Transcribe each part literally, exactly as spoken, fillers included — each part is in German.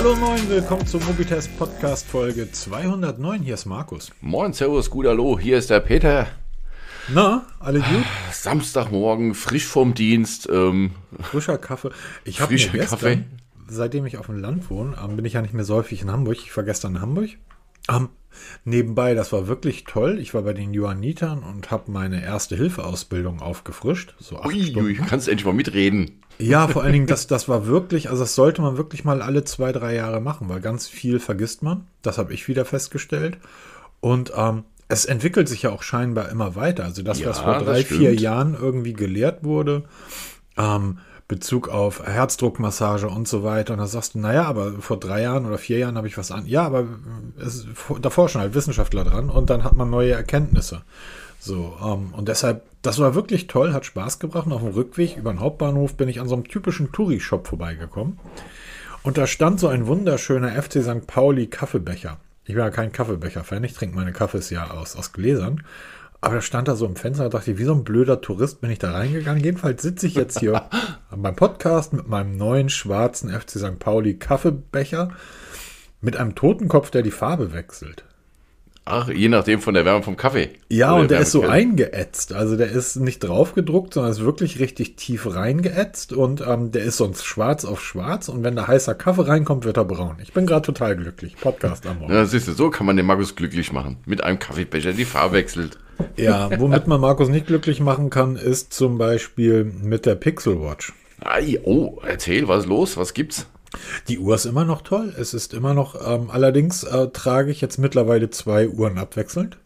Hallo moin, willkommen zum Mobitest Podcast Folge zweihundertneun. Hier ist Markus. Moin, servus, gut, hallo, hier ist der Peter. Na, alle gut? Samstagmorgen, frisch vom Dienst. Ähm, Frischer Kaffee. Ich habe mir frischer gestern, Kaffee. seitdem ich auf dem Land wohne, ähm, bin ich ja nicht mehr so häufig in Hamburg. Ich war gestern in Hamburg. Ähm, nebenbei, das war wirklich toll. Ich war bei den Johannitern und habe meine Erste-Hilfe-Ausbildung aufgefrischt. So acht Ui, Stunden. ui, kannst endlich mal mitreden. Ja, vor allen Dingen, das, das war wirklich, also das sollte man wirklich mal alle zwei, drei Jahre machen, weil ganz viel vergisst man. Das habe ich wieder festgestellt. Und ähm, es entwickelt sich ja auch scheinbar immer weiter. Also das, Ja, was vor das drei, stimmt. vier Jahren irgendwie gelehrt wurde, ähm, Bezug auf Herzdruckmassage und so weiter. Und da sagst du, naja, aber vor drei Jahren oder vier Jahren habe ich was an. Ja, aber es ist, da forschen halt Wissenschaftler dran und dann hat man neue Erkenntnisse. So, ähm, und deshalb, das war wirklich toll, hat Spaß gebracht. Und auf dem Rückweg über den Hauptbahnhof bin ich an so einem typischen Touri-Shop vorbeigekommen. Und da stand so ein wunderschöner F C Sankt Pauli Kaffeebecher. Ich bin ja kein Kaffeebecher-Fan, ich trinke meine Kaffees ja aus, aus Gläsern. Aber da stand da so im Fenster, da dachte ich, wie so ein blöder Tourist bin ich da reingegangen. Jedenfalls sitze ich jetzt hier beim Podcast mit meinem neuen schwarzen F C Sankt Pauli Kaffeebecher mit einem Totenkopf, der die Farbe wechselt. Ach, je nachdem von der Wärme vom Kaffee. Ja, Oder und der ist so Wärmequelle. eingeätzt. Also der ist nicht drauf gedruckt, sondern ist wirklich richtig tief reingeätzt. Und ähm, der ist sonst schwarz auf schwarz. Und wenn da heißer Kaffee reinkommt, wird er braun. Ich bin gerade total glücklich. Podcast am Morgen. Ja, siehst du, so kann man den Markus glücklich machen. Mit einem Kaffeebecher, die Farbe wechselt. Ja, womit man Markus nicht glücklich machen kann, ist zum Beispiel mit der Pixel Watch. Ai, oh, erzähl, was ist los? Was gibt's? Die Uhr ist immer noch toll. Es ist immer noch, ähm, allerdings äh, trage ich jetzt mittlerweile zwei Uhren abwechselnd.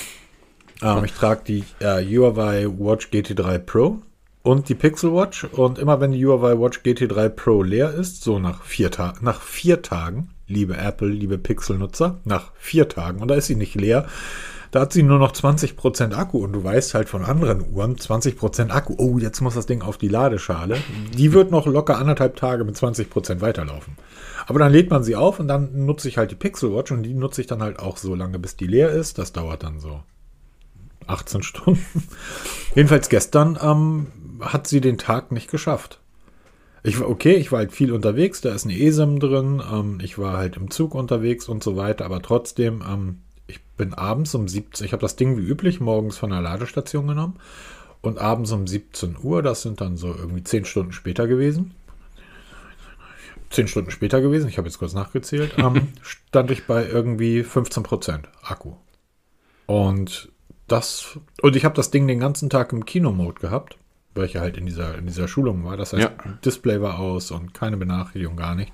Ähm, ich trage die äh, Huawei Watch G T drei Pro und die Pixel Watch. Und immer wenn die Huawei Watch G T drei Pro leer ist, so nach vier, Ta- nach vier Tagen, liebe Apple, liebe Pixel-Nutzer, nach vier Tagen, und da ist sie nicht leer, da hat sie nur noch zwanzig Prozent Akku und du weißt halt von anderen Uhren, zwanzig Prozent Akku, oh, jetzt muss das Ding auf die Ladeschale. Die wird noch locker anderthalb Tage mit zwanzig Prozent weiterlaufen. Aber dann lädt man sie auf und dann nutze ich halt die Pixel Watch und die nutze ich dann halt auch so lange, bis die leer ist. Das dauert dann so achtzehn Stunden. Jedenfalls gestern ähm, hat sie den Tag nicht geschafft. Ich war okay, ich war halt viel unterwegs, da ist eine eSIM drin, ähm, ich war halt im Zug unterwegs und so weiter, aber trotzdem, ähm, ich bin abends um siebzehn, ich habe das Ding wie üblich morgens von der Ladestation genommen und abends um siebzehn Uhr, das sind dann so irgendwie zehn Stunden später gewesen, zehn Stunden später gewesen, ich habe jetzt kurz nachgezählt, ähm, stand ich bei irgendwie fünfzehn Prozent Akku. Und das, und ich habe das Ding den ganzen Tag im Kino-Mode gehabt, weil ich ja halt in dieser, in dieser Schulung war, das heißt, Ja. Display war aus und keine Benachrichtigung, gar nicht.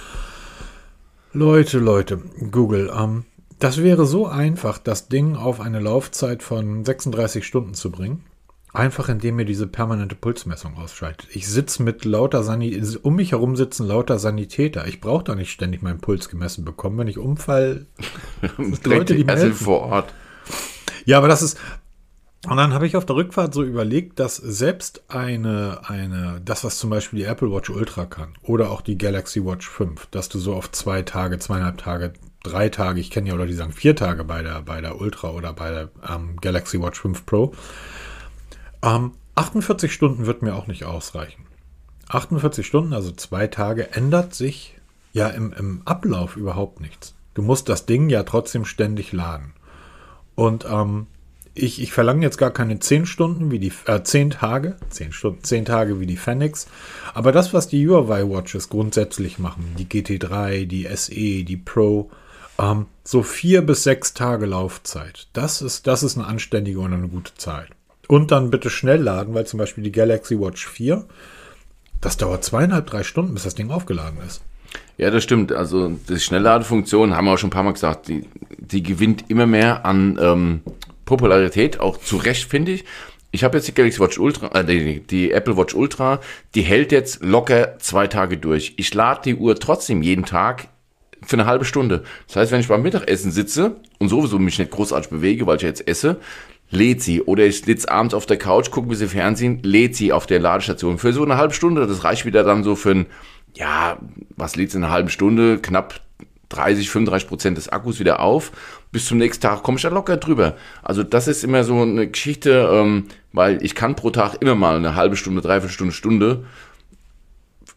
Leute, Leute, Google, ähm, das wäre so einfach, das Ding auf eine Laufzeit von sechsunddreißig Stunden zu bringen. Einfach indem ihr diese permanente Pulsmessung ausschaltet. Ich sitze mit lauter Sanitäter, um mich herum sitzen lauter Sanitäter. Ich brauche da nicht ständig meinen Puls gemessen bekommen. Wenn ich umfall, Leute, die mir also helfen. vor Ort. Ja, aber das ist. Und dann habe ich auf der Rückfahrt so überlegt, dass selbst eine, eine, das, was zum Beispiel die Apple Watch Ultra kann oder auch die Galaxy Watch fünf, dass du so auf zwei Tage, zweieinhalb Tage, drei Tage, ich kenne ja Leute, die sagen vier Tage bei der, bei der Ultra oder bei der ähm, Galaxy Watch fünf Pro. Ähm, achtundvierzig Stunden wird mir auch nicht ausreichen. achtundvierzig Stunden, also zwei Tage, ändert sich ja im, im Ablauf überhaupt nichts. Du musst das Ding ja trotzdem ständig laden. Und ähm, Ich, ich verlange jetzt gar keine zehn Stunden wie die, äh, zehn Tage, zehn Stunden, zehn Tage wie die Fenix. Aber das, was die Huawei Watches grundsätzlich machen, die G T drei, die S E, die Pro, ähm, so vier bis sechs Tage Laufzeit. Das ist, das ist eine anständige und eine gute Zeit. Und dann bitte schnell laden, weil zum Beispiel die Galaxy Watch vier, das dauert zweieinhalb, drei Stunden, bis das Ding aufgeladen ist. Ja, das stimmt. Also die Schnellladefunktion, haben wir auch schon ein paar Mal gesagt, die, die gewinnt immer mehr an ähm, Popularität, auch zu Recht, finde ich. Ich habe jetzt die Galaxy Watch Ultra, äh, die, die Apple Watch Ultra, die hält jetzt locker zwei Tage durch. Ich lade die Uhr trotzdem jeden Tag für eine halbe Stunde. Das heißt, wenn ich beim Mittagessen sitze und sowieso mich nicht großartig bewege, weil ich jetzt esse, lädt sie. Oder ich sitze abends auf der Couch, gucke ein bisschen Fernsehen, lädt sie auf der Ladestation. Für so eine halbe Stunde, das reicht wieder dann so für ein, ja, was lädt sie in einer halben Stunde? Knapp dreißig, fünfunddreißig Prozent des Akkus wieder auf. Bis zum nächsten Tag komme ich da locker drüber. Also das ist immer so eine Geschichte, ähm, weil ich kann pro Tag immer mal eine halbe Stunde, dreiviertel Stunde, Stunde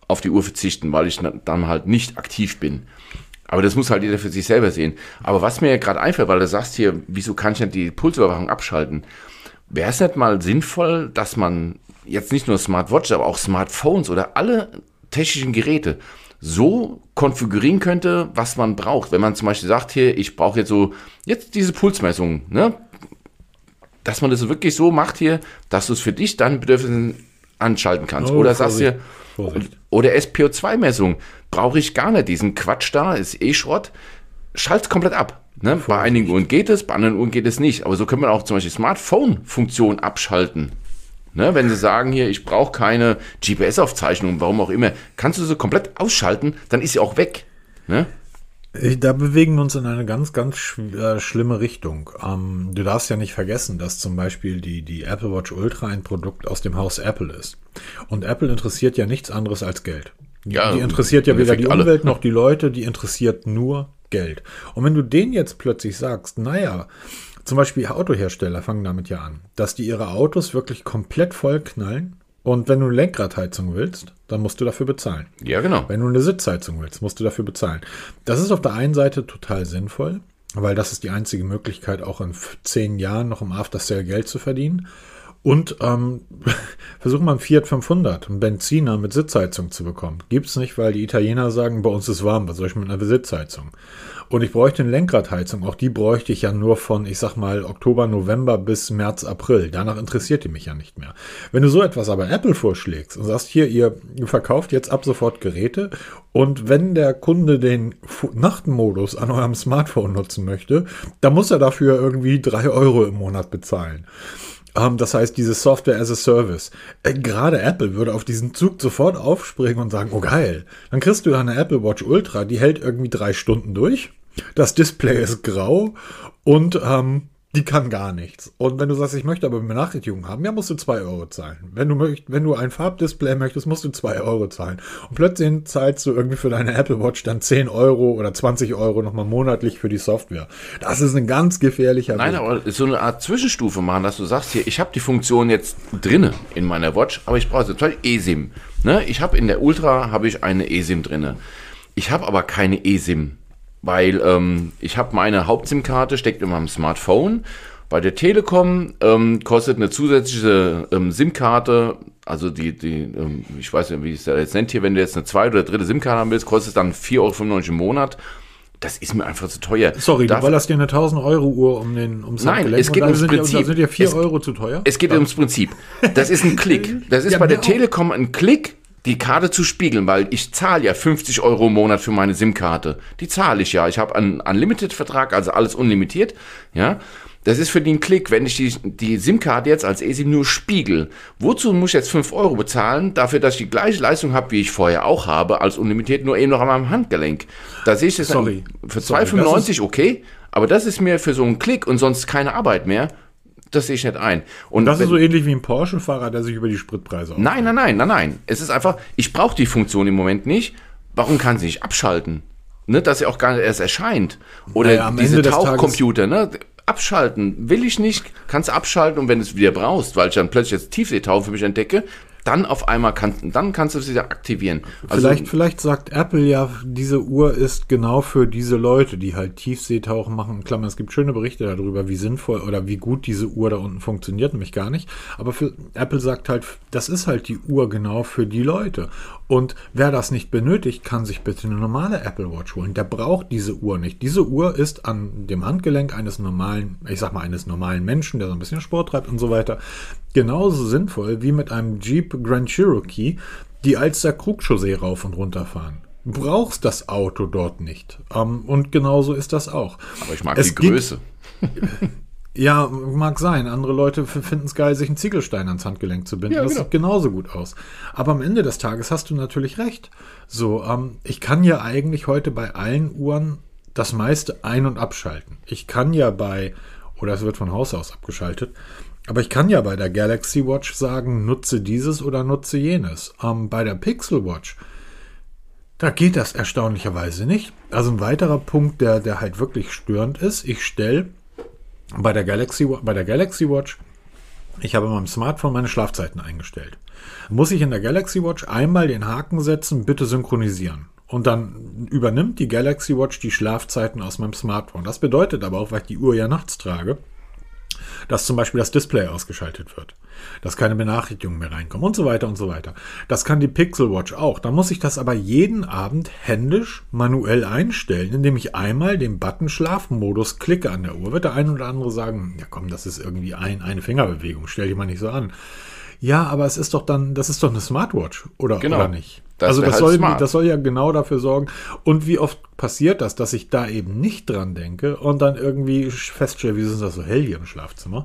auf die Uhr verzichten, weil ich dann halt nicht aktiv bin. Aber das muss halt jeder für sich selber sehen. Aber was mir gerade einfällt, weil du sagst hier, wieso kann ich nicht die Pulsüberwachung abschalten? Wäre es nicht mal sinnvoll, dass man jetzt nicht nur Smartwatch, aber auch Smartphones oder alle technischen Geräte so konfigurieren könnte, was man braucht. Wenn man zum Beispiel sagt, hier, ich brauche jetzt so, jetzt diese Pulsmessung, ne? Dass man das wirklich so macht hier, dass du es für dich dann Bedürfnissen anschalten kannst. Oh, oder sagst du, oder S P O zwei Messung, brauche ich gar nicht, diesen Quatsch da, ist eh Schrott, schalt's komplett ab. Ne? Bei einigen Uhren geht es, bei anderen Uhren geht es nicht. Aber so können wir auch zum Beispiel Smartphone-Funktion abschalten. Ne? Wenn sie sagen hier, ich brauche keine G P S-Aufzeichnung, warum auch immer, kannst du sie komplett ausschalten, dann ist sie auch weg. Ne? Da bewegen wir uns in eine ganz, ganz sch- äh, schlimme Richtung. Ähm, du darfst ja nicht vergessen, dass zum Beispiel die, die Apple Watch Ultra ein Produkt aus dem Haus Apple ist. Und Apple interessiert ja nichts anderes als Geld. Ja, die interessiert ja weder die alle. Umwelt noch die Leute, die interessiert nur Geld. Und wenn du denen jetzt plötzlich sagst, naja, zum Beispiel Autohersteller fangen damit ja an, dass die ihre Autos wirklich komplett voll knallen. Und wenn du eine Lenkradheizung willst, dann musst du dafür bezahlen. Ja, genau. Wenn du eine Sitzheizung willst, musst du dafür bezahlen. Das ist auf der einen Seite total sinnvoll, weil das ist die einzige Möglichkeit, auch in zehn Jahren noch im After-Sale Geld zu verdienen. Und ähm, versuch mal einen Fiat fünfhundert, einen Benziner mit Sitzheizung zu bekommen. Gibt's nicht, weil die Italiener sagen, bei uns ist warm, was soll ich mit einer Sitzheizung? Und ich bräuchte eine Lenkradheizung, auch die bräuchte ich ja nur von, ich sag mal, Oktober, November bis März, April. Danach interessiert die mich ja nicht mehr. Wenn du so etwas aber Apple vorschlägst und sagst, hier, ihr verkauft jetzt ab sofort Geräte und wenn der Kunde den Nachtmodus an eurem Smartphone nutzen möchte, dann muss er dafür irgendwie drei Euro im Monat bezahlen. Das heißt, diese Software as a Service. Äh, gerade Apple würde auf diesen Zug sofort aufspringen und sagen, oh geil, dann kriegst du eine Apple Watch Ultra, die hält irgendwie drei Stunden durch. Das Display ist grau und ähm, die kann gar nichts. Und wenn du sagst, ich möchte aber Benachrichtigungen haben, ja, musst du zwei Euro zahlen. Wenn du möcht, wenn du ein Farbdisplay möchtest, musst du zwei Euro zahlen. Und plötzlich zahlst du irgendwie für deine Apple Watch dann zehn Euro oder zwanzig Euro nochmal monatlich für die Software. Das ist ein ganz gefährlicher Nein, Weg. Aber so eine Art Zwischenstufe machen, dass du sagst, hier, ich habe die Funktion jetzt drinne in meiner Watch, aber ich brauche zum Beispiel eSIM. Ne? Ich habe in der Ultra habe ich eine eSIM drinne. Ich habe aber keine eSIM. Weil ähm, ich habe meine Haupt-SIM-Karte, steckt in meinem Smartphone. Bei der Telekom ähm, kostet eine zusätzliche ähm, SIM-Karte, also die, die ähm, ich weiß nicht, wie es da jetzt nennt hier, wenn du jetzt eine zweite oder dritte SIM-Karte haben willst, kostet es dann vier Euro fünfundneunzig im Monat. Das ist mir einfach zu teuer. Sorry, du ballerst dir eine tausend Euro Uhr um den ums Nein, Handgelenk es geht ums sind Prinzip. Ja, sind ja vier Euro zu teuer? Es geht ja. ums Prinzip. Das ist ein Klick. Das ist ja, bei der Telekom ein Klick, die Karte zu spiegeln, weil ich zahle ja fünfzig Euro im Monat für meine SIM-Karte. Die zahle ich ja. Ich habe einen Unlimited-Vertrag, also alles unlimitiert. Ja, das ist für den Klick, wenn ich die, die SIM-Karte jetzt als eSIM nur spiegel. Wozu muss ich jetzt fünf Euro bezahlen, dafür, dass ich die gleiche Leistung habe, wie ich vorher auch habe, als unlimitiert, nur eben noch an meinem Handgelenk? Da sehe ich das Sorry. für zwei Euro fünfundneunzig okay, aber das ist mir für so einen Klick und sonst keine Arbeit mehr. Das sehe ich nicht ein. Und das wenn, ist so ähnlich wie ein Porsche-Fahrer, der sich über die Spritpreise aufregt. Nein, nein, nein, nein, nein. Es ist einfach, ich brauche die Funktion im Moment nicht. Warum kann sie nicht abschalten? Ne, dass sie auch gar nicht erst erscheint. Oder naja, diese Tauchcomputer, ne? Abschalten will ich nicht, kannst abschalten und wenn du es wieder brauschst, weil ich dann plötzlich jetzt Tiefseetauchen für mich entdecke, dann auf einmal kannst, dann kannst du es wieder aktivieren. Also, vielleicht, vielleicht sagt Apple ja, diese Uhr ist genau für diese Leute, die halt Tiefseetauchen machen. In Klammern, es gibt schöne Berichte darüber, wie sinnvoll oder wie gut diese Uhr da unten funktioniert, nämlich gar nicht. Aber für, Apple sagt halt, das ist halt die Uhr genau für die Leute. Und wer das nicht benötigt, kann sich bitte eine normale Apple Watch holen. Der braucht diese Uhr nicht. Diese Uhr ist an dem Handgelenk eines normalen, ich sag mal, eines normalen Menschen, der so ein bisschen Sport treibt und so weiter, genauso sinnvoll wie mit einem Jeep Grand Cherokee, die Alster Krugchaussee rauf und runter fahren. Du brauchst das Auto dort nicht. Um, und genauso ist das auch. Aber ich mag es die Größe. Ja, mag sein. Andere Leute finden es geil, sich einen Ziegelstein ans Handgelenk zu binden. Ja, das genau. Sieht genauso gut aus. Aber am Ende des Tages hast du natürlich recht. So, ähm, ich kann ja eigentlich heute bei allen Uhren das meiste ein- und abschalten. Ich kann ja bei, oder es wird von Haus aus abgeschaltet, aber ich kann ja bei der Galaxy Watch sagen, nutze dieses oder nutze jenes. Ähm, bei der Pixel Watch, da geht das erstaunlicherweise nicht. Also ein weiterer Punkt, der, der halt wirklich störend ist, ich stelle bei der Galaxy, bei der Galaxy Watch, ich habe in meinem Smartphone meine Schlafzeiten eingestellt. muss ich in der Galaxy Watch einmal den Haken setzen, bitte synchronisieren. Und dann übernimmt die Galaxy Watch die Schlafzeiten aus meinem Smartphone. Das bedeutet aber auch, weil ich die Uhr ja nachts trage, dass zum Beispiel das Display ausgeschaltet wird, dass keine Benachrichtigungen mehr reinkommen und so weiter und so weiter. Das kann die Pixel Watch auch. Da muss ich das aber jeden Abend händisch manuell einstellen, indem ich einmal den Button Schlafmodus klicke an der Uhr. Wird der ein oder andere sagen, ja komm, das ist irgendwie ein, eine Fingerbewegung, stell dich mal nicht so an. Ja, aber es ist doch dann, das ist doch eine Smartwatch, oder, genau. oder nicht? Das also das, halt soll, smart. das soll ja genau dafür sorgen. Und wie oft passiert das, dass ich da eben nicht dran denke und dann irgendwie feststelle, wieso ist das so hell hier im Schlafzimmer?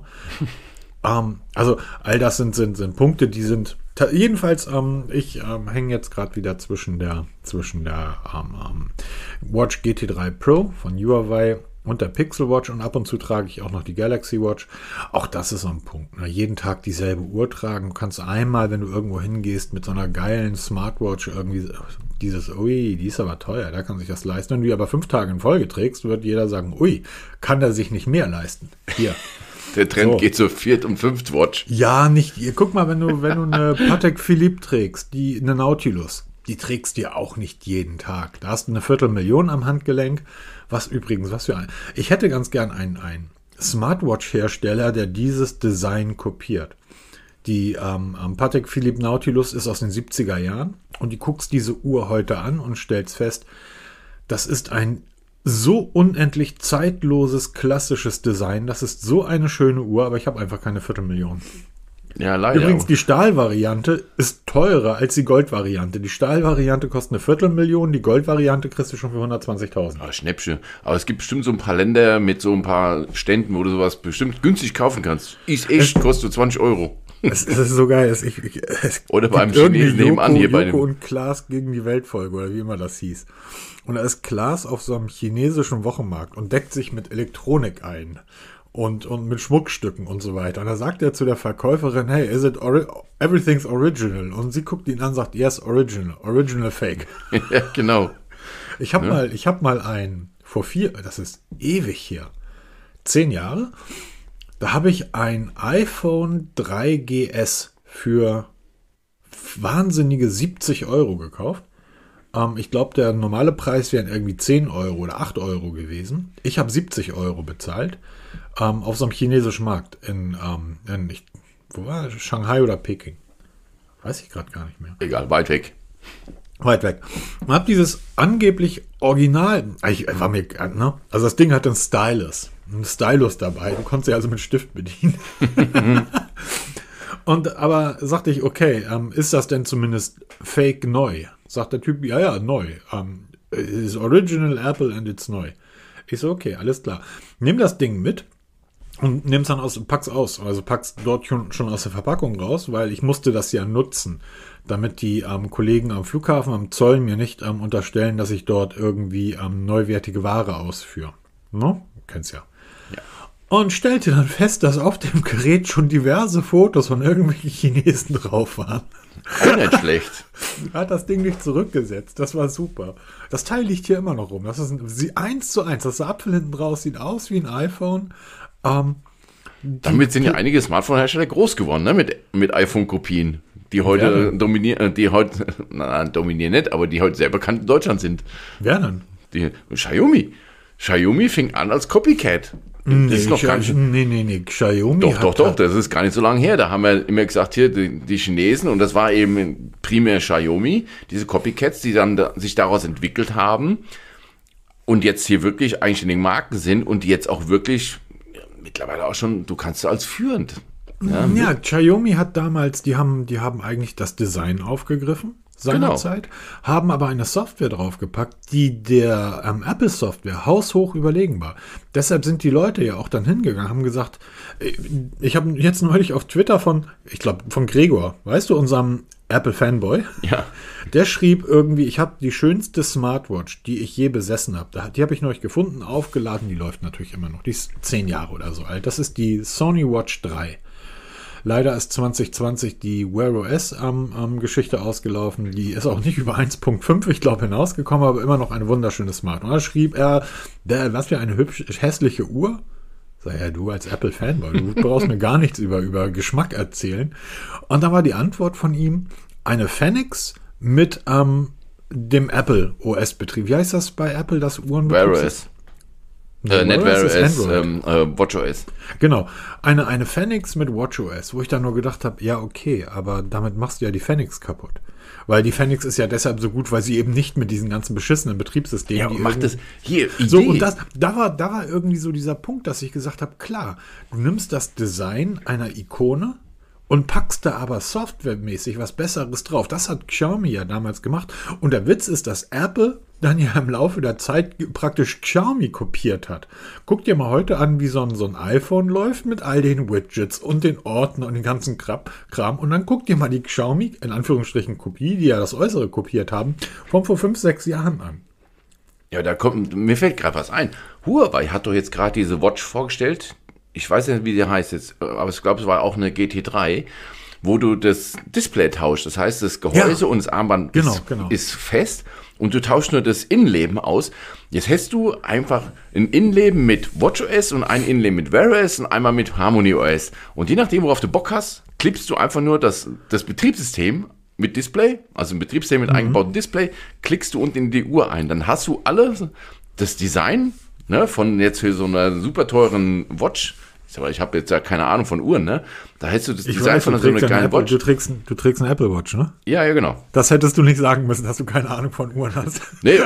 ähm, also all das sind, sind, sind Punkte, die sind ta- jedenfalls, ähm, ich ähm, hänge jetzt gerade wieder zwischen der, zwischen der ähm, ähm, Watch G T drei Pro von Huawei und der Pixel Watch und ab und zu trage ich auch noch die Galaxy Watch. Auch das ist so ein Punkt. Ne? Jeden Tag dieselbe Uhr tragen. Du kannst einmal, wenn du irgendwo hingehst, mit so einer geilen Smartwatch irgendwie dieses, ui, die ist aber teuer, da kann sich das leisten. Wenn du die aber fünf Tage in Folge trägst, wird jeder sagen, ui, kann er sich nicht mehr leisten. Hier. Der Trend So. geht zur Viert- und Fünft-Watch. Ja, nicht. Guck mal, wenn du, wenn du eine Patek Philippe trägst, die, eine Nautilus, die trägst du ja auch nicht jeden Tag. Da hast du eine Viertelmillion am Handgelenk. Was übrigens, was für ein. Ich hätte ganz gern einen, einen Smartwatch-Hersteller, der dieses Design kopiert. Die ähm, Patek Philippe Nautilus ist aus den siebziger Jahren und du guckst diese Uhr heute an und stellst fest, das ist ein so unendlich zeitloses, klassisches Design. Das ist so eine schöne Uhr, aber ich habe einfach keine Viertelmillion. Ja, leider. Übrigens, die Stahlvariante ist teurer als die Goldvariante. Die Stahlvariante kostet eine Viertelmillion, die Goldvariante kriegst du schon für hundertzwanzigtausend. Ah, Schnäppchen. Aber es gibt bestimmt so ein paar Länder mit so ein paar Ständen, wo du sowas bestimmt günstig kaufen kannst. Ist echt, kostet zwanzig Euro. Es, es ist so geil. Es, ich, ich, es Oder beim gibt irgendwie Chinesen nebenan hier bei Joko dem. und Klaas gegen die Weltfolge oder wie immer das hieß. Und da ist Klaas auf so einem chinesischen Wochenmarkt und deckt sich mit Elektronik ein. Und, und mit Schmuckstücken und so weiter. Und da sagt er zu der Verkäuferin, hey, is it ori- everything's original? Und sie guckt ihn an und sagt, yes, original, original fake. Ja, genau. Ich habe Ja. mal, ich habe mal ein, vor vier, das ist ewig hier, zehn Jahre, da habe ich ein iPhone drei G S für wahnsinnige siebzig Euro gekauft. Ähm, ich glaube, der normale Preis wären irgendwie zehn Euro oder acht Euro gewesen. Ich habe siebzig Euro bezahlt. Ähm, auf so einem chinesischen Markt in, ähm, in ich, wo war das? Shanghai oder Peking? Weiß ich gerade gar nicht mehr. Egal, weit weg. Weit weg. Und habe dieses angeblich Original, ich war mir, ne? Also das Ding hat einen Stylus. Einen Stylus dabei. Du konntest ja also mit Stift bedienen. Und aber sagte ich, okay, ähm, ist das denn zumindest fake neu? Sagt der Typ, ja, ja, neu. Um, it is original Apple and it's neu. Ich so, okay, alles klar. Nimm das Ding mit und nimm's dann aus, pack's aus. Also pack's dort schon, schon aus der Verpackung raus, weil ich musste das ja nutzen, damit die ähm, Kollegen am Flughafen, am Zoll mir nicht ähm, unterstellen, dass ich dort irgendwie ähm, neuwertige Ware ausführe. No? Du kennst ja. Ja. Und stellte dann fest, dass auf dem Gerät schon diverse Fotos von irgendwelchen Chinesen drauf waren. Auch nicht schlecht. Hat das Ding nicht zurückgesetzt. Das war super. Das Teil liegt hier immer noch rum. Das ist ein, sie eins zu eins. Das Apfel hinten draus sieht aus wie ein iPhone. Ähm, Damit sind ja einige Smartphone-Hersteller groß geworden, ne? Mit, mit iPhone-Kopien, die heute Werden. dominieren, die heute, na, dominieren nicht, aber die heute sehr bekannt in Deutschland sind. wer denn? Die, Xiaomi. Xiaomi fing an als Copycat. Das ist noch gar nicht. Nee, nee, nee. Xiaomi Doch, hat, doch, doch, hat- das ist gar nicht so lange her. Da haben wir immer gesagt, hier die, die Chinesen, und das war eben primär Xiaomi, diese Copycats, die dann da, sich daraus entwickelt haben und jetzt hier wirklich eigenständige Marken sind und die jetzt auch wirklich ja, mittlerweile auch schon, du kannst du als führend. Ja, Ja, Xiaomi hat damals, die haben, die haben eigentlich das Design aufgegriffen seinerzeit, haben aber eine Software draufgepackt, die der ähm, Apple-Software haushoch überlegen war. Deshalb sind die Leute ja auch dann hingegangen, haben gesagt, äh, ich habe jetzt neulich auf Twitter von, ich glaube von Gregor, weißt du, unserem Apple-Fanboy, ja. der schrieb irgendwie, ich habe die schönste Smartwatch, die ich je besessen habe. Die habe ich neulich gefunden, aufgeladen, die läuft natürlich immer noch. Die ist zehn Jahre oder so alt. Das ist die Sony Watch drei. Leider ist zwanzig zwanzig die Wear O S ähm, ähm, Geschichte ausgelaufen. Die ist auch nicht über eins Punkt fünf, ich glaube, hinausgekommen, aber immer noch eine wunderschöne Smart. Und da schrieb er, der, was für eine hübsch hässliche Uhr. Sag ja, du als Apple-Fanboy, du brauchst mir gar nichts über, über Geschmack erzählen. Und da war die Antwort von ihm, eine Fenix mit ähm, dem Apple O S-Betrieb. Wie heißt das bei Apple, das Uhrenbetrieb? Wear O S. Äh, nicht Wear O S, ähm, äh, WatchOS. Genau, eine, eine Fenix mit WatchOS, wo ich dann nur gedacht habe, ja okay, aber damit machst du ja die Fenix kaputt. Weil die Fenix ist ja deshalb so gut, weil sie eben nicht mit diesen ganzen beschissenen Betriebssystemen... Ja, die macht das hier, Idee. So, und das, da, war, da war irgendwie so dieser Punkt, dass ich gesagt habe, klar, du nimmst das Design einer Ikone und packst da aber softwaremäßig was Besseres drauf. Das hat Xiaomi ja damals gemacht. Und der Witz ist, dass Apple dann ja im Laufe der Zeit praktisch Xiaomi kopiert hat. Guck dir mal heute an, wie so ein, so ein iPhone läuft mit all den Widgets und den Ordnern und den ganzen Kram. Und dann guck dir mal die Xiaomi, in Anführungsstrichen Kopie, die ja das Äußere kopiert haben, von vor fünf, sechs Jahren an. Ja, da kommt, mir fällt gerade was ein. Huawei hat doch jetzt gerade diese Watch vorgestellt. Ich weiß nicht, wie die heißt jetzt, aber ich glaube, es war auch eine G T drei, wo du das Display tauschst. Das heißt, das Gehäuse ja, und das Armband genau, ist, genau. ist fest und du tauschst nur das Innenleben aus. Jetzt hast du einfach ein Innenleben mit WatchOS und ein Innenleben mit Wear O S und einmal mit HarmonyOS. Und je nachdem, worauf du Bock hast, klippst du einfach nur das, das Betriebssystem mit Display, also ein Betriebssystem mit mhm. eingebautem Display, klickst du unten in die Uhr ein. Dann hast du alle das Design, ne, von jetzt für so einer super teuren Watch. Aber ich habe jetzt ja keine Ahnung von Uhren, ne? Da hättest du das ich Design weiß, von so einer kleinen Apple, Watch. Du trägst, du trägst eine Apple Watch, ne? Ja, ja, genau. Das hättest du nicht sagen müssen, dass du keine Ahnung von Uhren hast. Nee,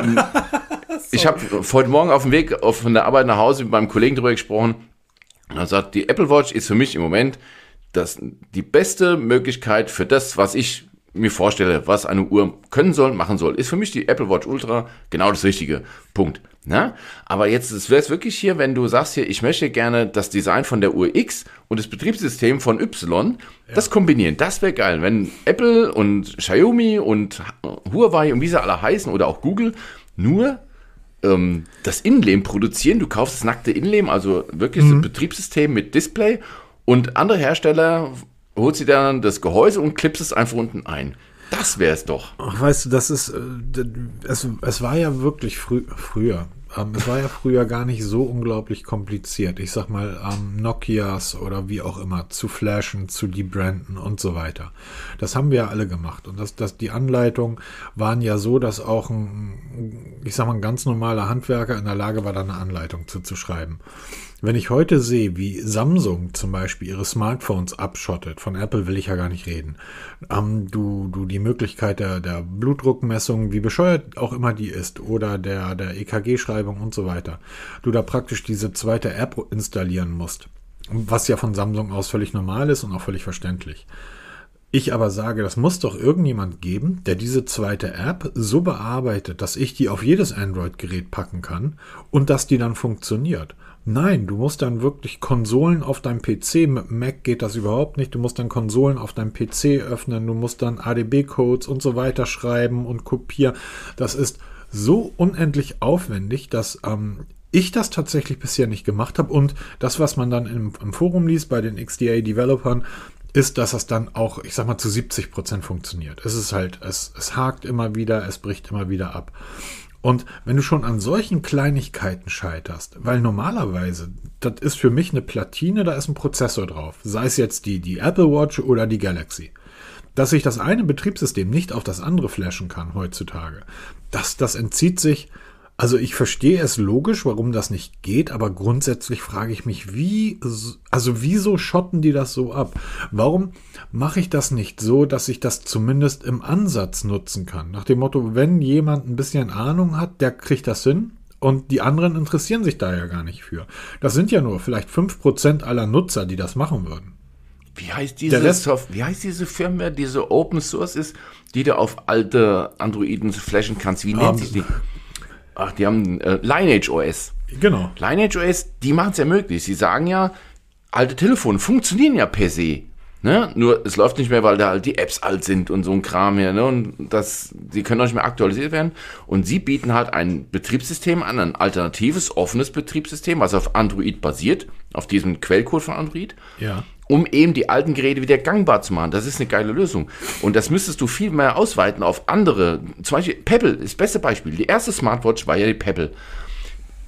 ich habe heute Morgen auf dem Weg auf, von der Arbeit nach Hause mit meinem Kollegen drüber gesprochen. Und er sagt, die Apple Watch ist für mich im Moment das, die beste Möglichkeit für das, was ich mir vorstelle, was eine Uhr können soll, machen soll. Ist für mich die Apple Watch Ultra genau das Richtige. Punkt. Na? Aber jetzt wäre es wirklich hier, wenn du sagst hier, ich möchte gerne das Design von der Uhr X und das Betriebssystem von Y, ja. das kombinieren. Das wäre geil, wenn Apple und Xiaomi und Huawei und wie sie alle heißen oder auch Google nur ähm, das Innenleben produzieren. Du kaufst das nackte Innenleben, also wirklich mhm. das Betriebssystem mit Display und andere Hersteller holt sie dann das Gehäuse und klippst es einfach unten ein. Das wäre es doch. Ach, weißt du, das ist, es, es war ja wirklich frü früher, ähm, es war ja früher gar nicht so unglaublich kompliziert. Ich sag mal, ähm, Nokias oder wie auch immer, zu flashen, zu debranden und so weiter. Das haben wir ja alle gemacht. Und das, das, die Anleitungen waren ja so, dass auch ein, ich sag mal, ein ganz normaler Handwerker in der Lage war, da eine Anleitung zu, zu schreiben. Wenn ich heute sehe, wie Samsung zum Beispiel ihre Smartphones abschottet, von Apple will ich ja gar nicht reden, ähm, du, du die Möglichkeit der, der Blutdruckmessung, wie bescheuert auch immer die ist, oder der, der E K G-Schreibung und so weiter, du da praktisch diese zweite App installieren musst, was ja von Samsung aus völlig normal ist und auch völlig verständlich. Ich aber sage, das muss doch irgendjemand geben, der diese zweite App so bearbeitet, dass ich die auf jedes Android-Gerät packen kann und dass die dann funktioniert. Nein, du musst dann wirklich Konsolen auf deinem P C, mit Mac geht das überhaupt nicht, du musst dann Konsolen auf deinem P C öffnen, du musst dann A D B-Codes und so weiter schreiben und kopieren. Das ist so unendlich aufwendig, dass ähm, ich das tatsächlich bisher nicht gemacht habe und das, was man dann im, im Forum liest bei den X D A-Developern, ist, dass das dann auch, ich sag mal, zu siebzig Prozent funktioniert. Es ist halt, es, es hakt immer wieder, es bricht immer wieder ab. Und wenn du schon an solchen Kleinigkeiten scheiterst, weil normalerweise, das ist für mich eine Platine, da ist ein Prozessor drauf, sei es jetzt die, die Apple Watch oder die Galaxy, dass ich das eine Betriebssystem nicht auf das andere flashen kann heutzutage, das, das entzieht sich. Also ich verstehe es logisch, warum das nicht geht, aber grundsätzlich frage ich mich, wie, also wieso schotten die das so ab? Warum mache ich das nicht so, dass ich das zumindest im Ansatz nutzen kann? Nach dem Motto, wenn jemand ein bisschen Ahnung hat, der kriegt das hin und die anderen interessieren sich da ja gar nicht für. Das sind ja nur vielleicht fünf Prozent aller Nutzer, die das machen würden. Wie heißt diese Rest, Software, wie heißt diese Firmware, die so Open Source ist, die du auf alte Androiden flashen kannst? Wie nennt um, sich die? Ach, die haben äh, Lineage O S. Genau. Lineage O S, die machen es ja möglich. Sie sagen ja, alte Telefone funktionieren ja per se. Ne? Nur es läuft nicht mehr, weil da halt die Apps alt sind und so ein Kram her. Ne? Und das, die können auch nicht mehr aktualisiert werden. Und sie bieten halt ein Betriebssystem an, ein alternatives, offenes Betriebssystem, was auf Android basiert, auf diesem Quellcode von Android. Ja. Um eben die alten Geräte wieder gangbar zu machen. Das ist eine geile Lösung. Und das müsstest du viel mehr ausweiten auf andere. Zum Beispiel Pebble ist das beste Beispiel. Die erste Smartwatch war ja die Pebble.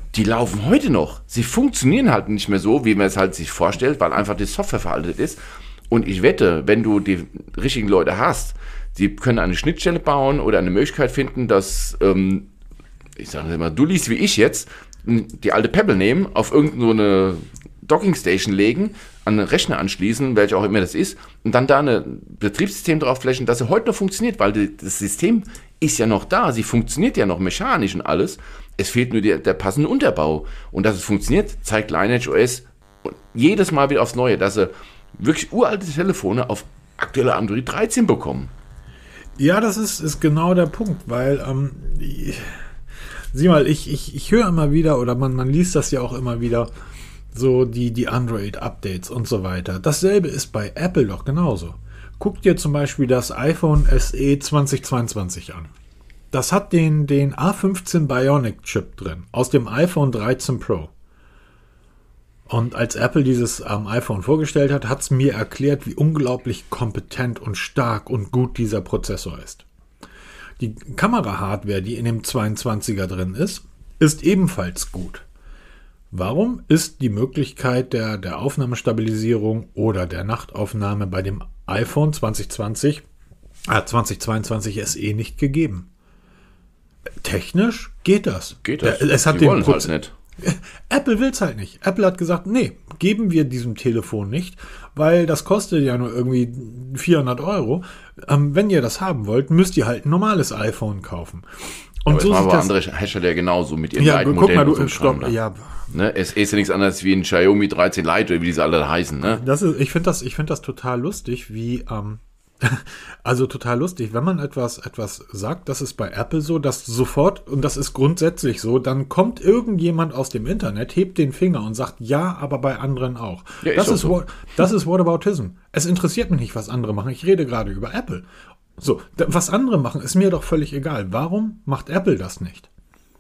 die laufen heute noch. Sie funktionieren halt nicht mehr so, wie man es halt sich vorstellt, weil einfach die Software veraltet ist. Und ich wette, wenn du die richtigen Leute hast, die können eine Schnittstelle bauen oder eine Möglichkeit finden, dass, ähm, ich sage immer, du liest wie ich jetzt, die alte Pebble nehmen, auf irgendeine Dockingstation legen, an einen Rechner anschließen, welcher auch immer das ist, und dann da ein Betriebssystem drauf flächen, das ja heute noch funktioniert, weil die, das System ist ja noch da, sie funktioniert ja noch mechanisch und alles. Es fehlt nur der, der passende Unterbau. Und dass es funktioniert, zeigt Lineage O S jedes Mal wieder aufs Neue, dass sie wirklich uralte Telefone auf aktuelle Android dreizehn bekommen. Ja, das ist, ist genau der Punkt, weil, ähm, ich, sieh mal, ich, ich, ich höre immer wieder, oder man, man liest das ja auch immer wieder, so die, die Android-Updates und so weiter. Dasselbe ist bei Apple doch genauso. Guck dir zum Beispiel das iPhone S E zweitausendzweiundzwanzig an. Das hat den, den A fünfzehn Bionic-Chip drin, aus dem iPhone dreizehn Pro. Und als Apple dieses ähm, iPhone vorgestellt hat, hat es mir erklärt, wie unglaublich kompetent und stark und gut dieser Prozessor ist. Die Kamera-Hardware, die in dem zweiundzwanziger drin ist, ist ebenfalls gut. Warum ist die Möglichkeit der, der Aufnahmestabilisierung oder der Nachtaufnahme bei dem iPhone zwanzig zwanzig, äh, zweitausendzweiundzwanzig S E nicht gegeben? Technisch geht das. Geht das? Es hat Die den wollen Proz- halt nicht. Apple will es halt nicht. Apple hat gesagt, nee, geben wir diesem Telefon nicht, weil das kostet ja nur irgendwie vierhundert Euro. Ähm, wenn ihr das haben wollt, müsst ihr halt ein normales iPhone kaufen. Und aber so es machen sieht aber das, andere Hersteller genauso mit ihren ja, alten guck mal, Modellen. du, und so stopp, Kram, ne? ja, Ne? Es ist ja nichts anderes wie ein Xiaomi dreizehn Lite oder wie diese alle heißen. Ne? das ist, ich finde das, ich finde das total lustig, wie, ähm, also total lustig, wenn man etwas, etwas sagt, das ist bei Apple so, dass sofort, und das ist grundsätzlich so, dann kommt irgendjemand aus dem Internet, hebt den Finger und sagt, ja, aber bei anderen auch. Ja, ist das, auch ist so. what, das ist Whataboutism. Es interessiert mich nicht, was andere machen. Ich rede gerade über Apple. So, da- was andere machen, ist mir doch völlig egal. Warum macht Apple das nicht?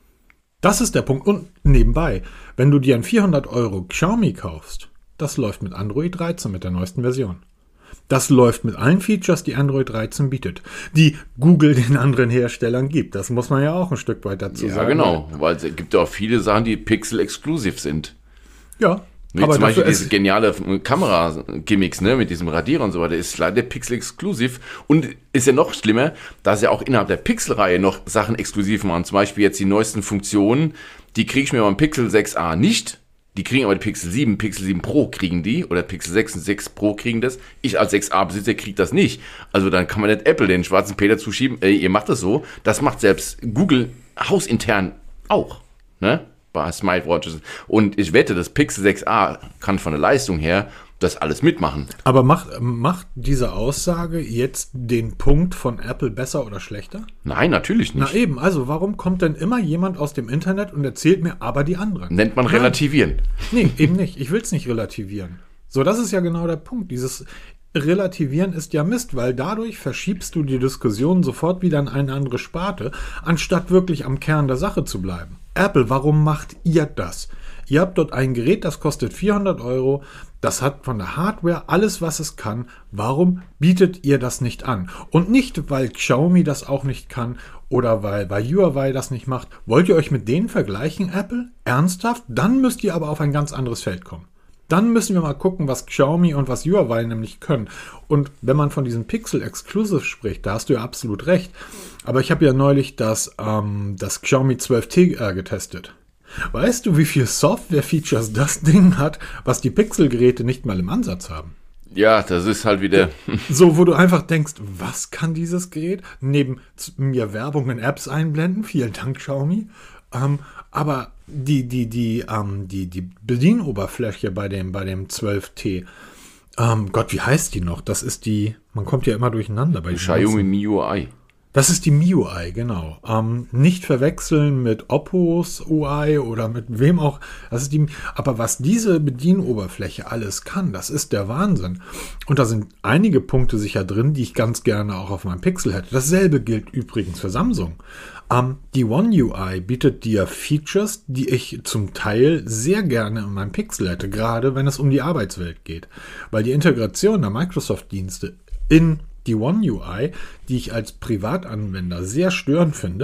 Das ist der Punkt. Und nebenbei, wenn du dir ein vierhundert Euro Xiaomi kaufst, das läuft mit Android dreizehn, mit der neuesten Version. Das läuft mit allen Features, die Android dreizehn bietet, die Google den anderen Herstellern gibt. Das muss man ja auch ein Stück weit dazu Ja, sagen. genau, weil es gibt ja auch viele Sachen, die Pixel-exklusiv sind. Ja, Wie aber zum Beispiel dafür diese ist, geniale Kamera-Gimmicks, ne, mit diesem Radierer und so weiter, ist leider Pixel-exklusiv. Und ist ja noch schlimmer, dass ja auch innerhalb der Pixel-Reihe noch Sachen exklusiv machen. Zum Beispiel jetzt die neuesten Funktionen, die kriege ich mir beim Pixel sechs a nicht. Die kriegen aber die Pixel sieben, Pixel sieben Pro kriegen die, oder Pixel sechs und sechs Pro kriegen das. Ich als sechs a-Besitzer kriege das nicht. Also dann kann man nicht Apple den schwarzen Peter zuschieben, ey, ihr macht das so. Das macht selbst Google hausintern auch, ne, bei Smartwatches. Und ich wette, das Pixel sechs a kann von der Leistung her das alles mitmachen. aber macht, macht diese Aussage jetzt den Punkt von Apple besser oder schlechter? Nein, natürlich Na nicht. eben, also warum kommt denn immer jemand aus dem Internet und erzählt mir aber die anderen? Nennt man Nein. relativieren. Nee, eben nicht. Ich will es nicht relativieren. So, das ist ja genau der Punkt. Dieses Relativieren ist ja Mist, weil dadurch verschiebst du die Diskussion sofort wieder in eine andere Sparte, anstatt wirklich am Kern der Sache zu bleiben. Apple, warum macht ihr das? Ihr habt dort ein Gerät, das kostet vierhundert Euro, das hat von der Hardware alles, was es kann. Warum bietet ihr das nicht an? Und nicht, weil Xiaomi das auch nicht kann oder weil, weil Huawei das nicht macht. Wollt ihr euch mit denen vergleichen, Apple? Ernsthaft? Dann müsst ihr aber auf ein ganz anderes Feld kommen. Dann müssen wir mal gucken, was Xiaomi und was Huawei nämlich können. Und wenn man von diesen Pixel Exclusive spricht, da hast du ja absolut recht. Aber ich habe ja neulich das, ähm, das Xiaomi zwölf T äh, getestet. Weißt du, wie viel Software-Features das Ding hat, was die Pixel-Geräte nicht mal im Ansatz haben? Ja, das ist halt wieder. So, wo du einfach denkst, was kann dieses Gerät? Neben z- mir Werbung in Apps einblenden, vielen Dank Xiaomi. Ähm, aber die, die, die, ähm, die, die Bedienoberfläche bei dem, bei dem zwölf T, ähm, Gott, wie heißt die noch? Das ist die, man kommt ja immer durcheinander bei diesen Xiaomi ganzen- M I U I. Das ist die M I U I, genau. Ähm, nicht verwechseln mit Oppos U I oder mit wem auch. Das ist die, aber was diese Bedienoberfläche alles kann, das ist der Wahnsinn. Und da sind einige Punkte sicher drin, die ich ganz gerne auch auf meinem Pixel hätte. Dasselbe gilt übrigens für Samsung. Ähm, die One U I bietet dir Features, die ich zum Teil sehr gerne in meinem Pixel hätte, gerade wenn es um die Arbeitswelt geht. Weil die Integration der Microsoft-Dienste in die One U I, die ich als Privatanwender sehr störend finde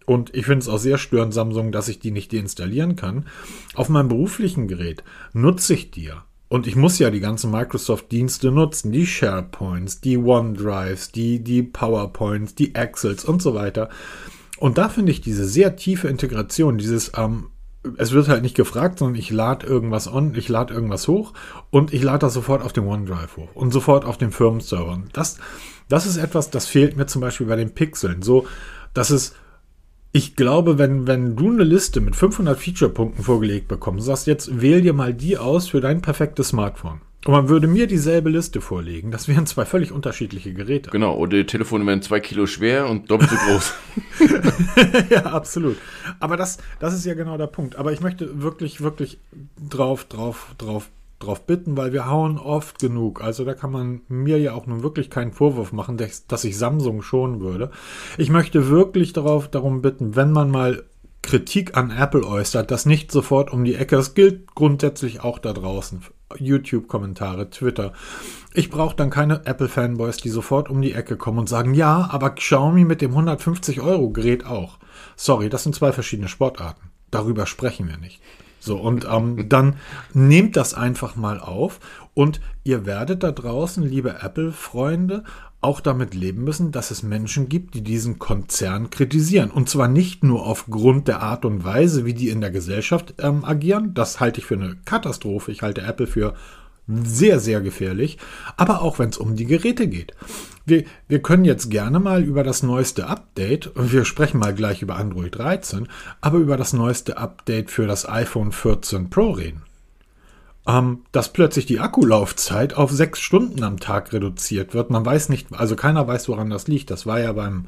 und ich finde es auch sehr störend, Samsung, dass ich die nicht deinstallieren kann. Auf meinem beruflichen Gerät nutze ich die ja. Und ich muss ja die ganzen Microsoft-Dienste nutzen, die SharePoints, die OneDrives, die, die PowerPoints, die Excels und so weiter. Und da finde ich diese sehr tiefe Integration, dieses, ähm, es wird halt nicht gefragt, sondern ich lade irgendwas on, ich lade irgendwas hoch und ich lade das sofort auf dem OneDrive hoch und sofort auf den Firmenservern. Das, das ist etwas, das fehlt mir zum Beispiel bei den Pixeln. So, dass es Ich glaube, wenn, wenn du eine Liste mit fünfhundert Feature-Punkten vorgelegt bekommst, sagst jetzt, wähl dir mal die aus für dein perfektes Smartphone. Und man würde mir dieselbe Liste vorlegen. Das wären zwei völlig unterschiedliche Geräte. Genau, und die Telefone wären zwei Kilo schwer und doppelt so groß. Ja, absolut. Aber das, das ist ja genau der Punkt. Aber ich möchte wirklich, wirklich drauf, drauf, drauf drauf bitten, weil wir hauen oft genug. Also da kann man mir ja auch nun wirklich keinen Vorwurf machen, dass, dass ich Samsung schonen würde. Ich möchte wirklich darauf, darum bitten, wenn man mal Kritik an Apple äußert, das nicht sofort um die Ecke. Das gilt grundsätzlich auch da draußen. YouTube-Kommentare, Twitter. Ich brauche dann keine Apple-Fanboys, die sofort um die Ecke kommen und sagen, ja, aber Xiaomi mit dem hundertfünfzig Euro Gerät auch. Sorry, das sind zwei verschiedene Sportarten. Darüber sprechen wir nicht. So, und ähm, dann nehmt das einfach mal auf und ihr werdet da draußen, liebe Apple-Freunde, auch damit leben müssen, dass es Menschen gibt, die diesen Konzern kritisieren. Und zwar nicht nur aufgrund der Art und Weise, wie die in der Gesellschaft ähm, agieren. Das halte ich für eine Katastrophe. Ich halte Apple für sehr, sehr gefährlich. Aber auch wenn es um die Geräte geht. Wir, wir können jetzt gerne mal über das neueste Update, und wir sprechen mal gleich über Android dreizehn, aber über das neueste Update für das iPhone vierzehn Pro reden. Ähm, dass plötzlich die Akkulaufzeit auf sechs Stunden am Tag reduziert wird. Man weiß nicht, also keiner weiß, woran das liegt. Das war ja beim,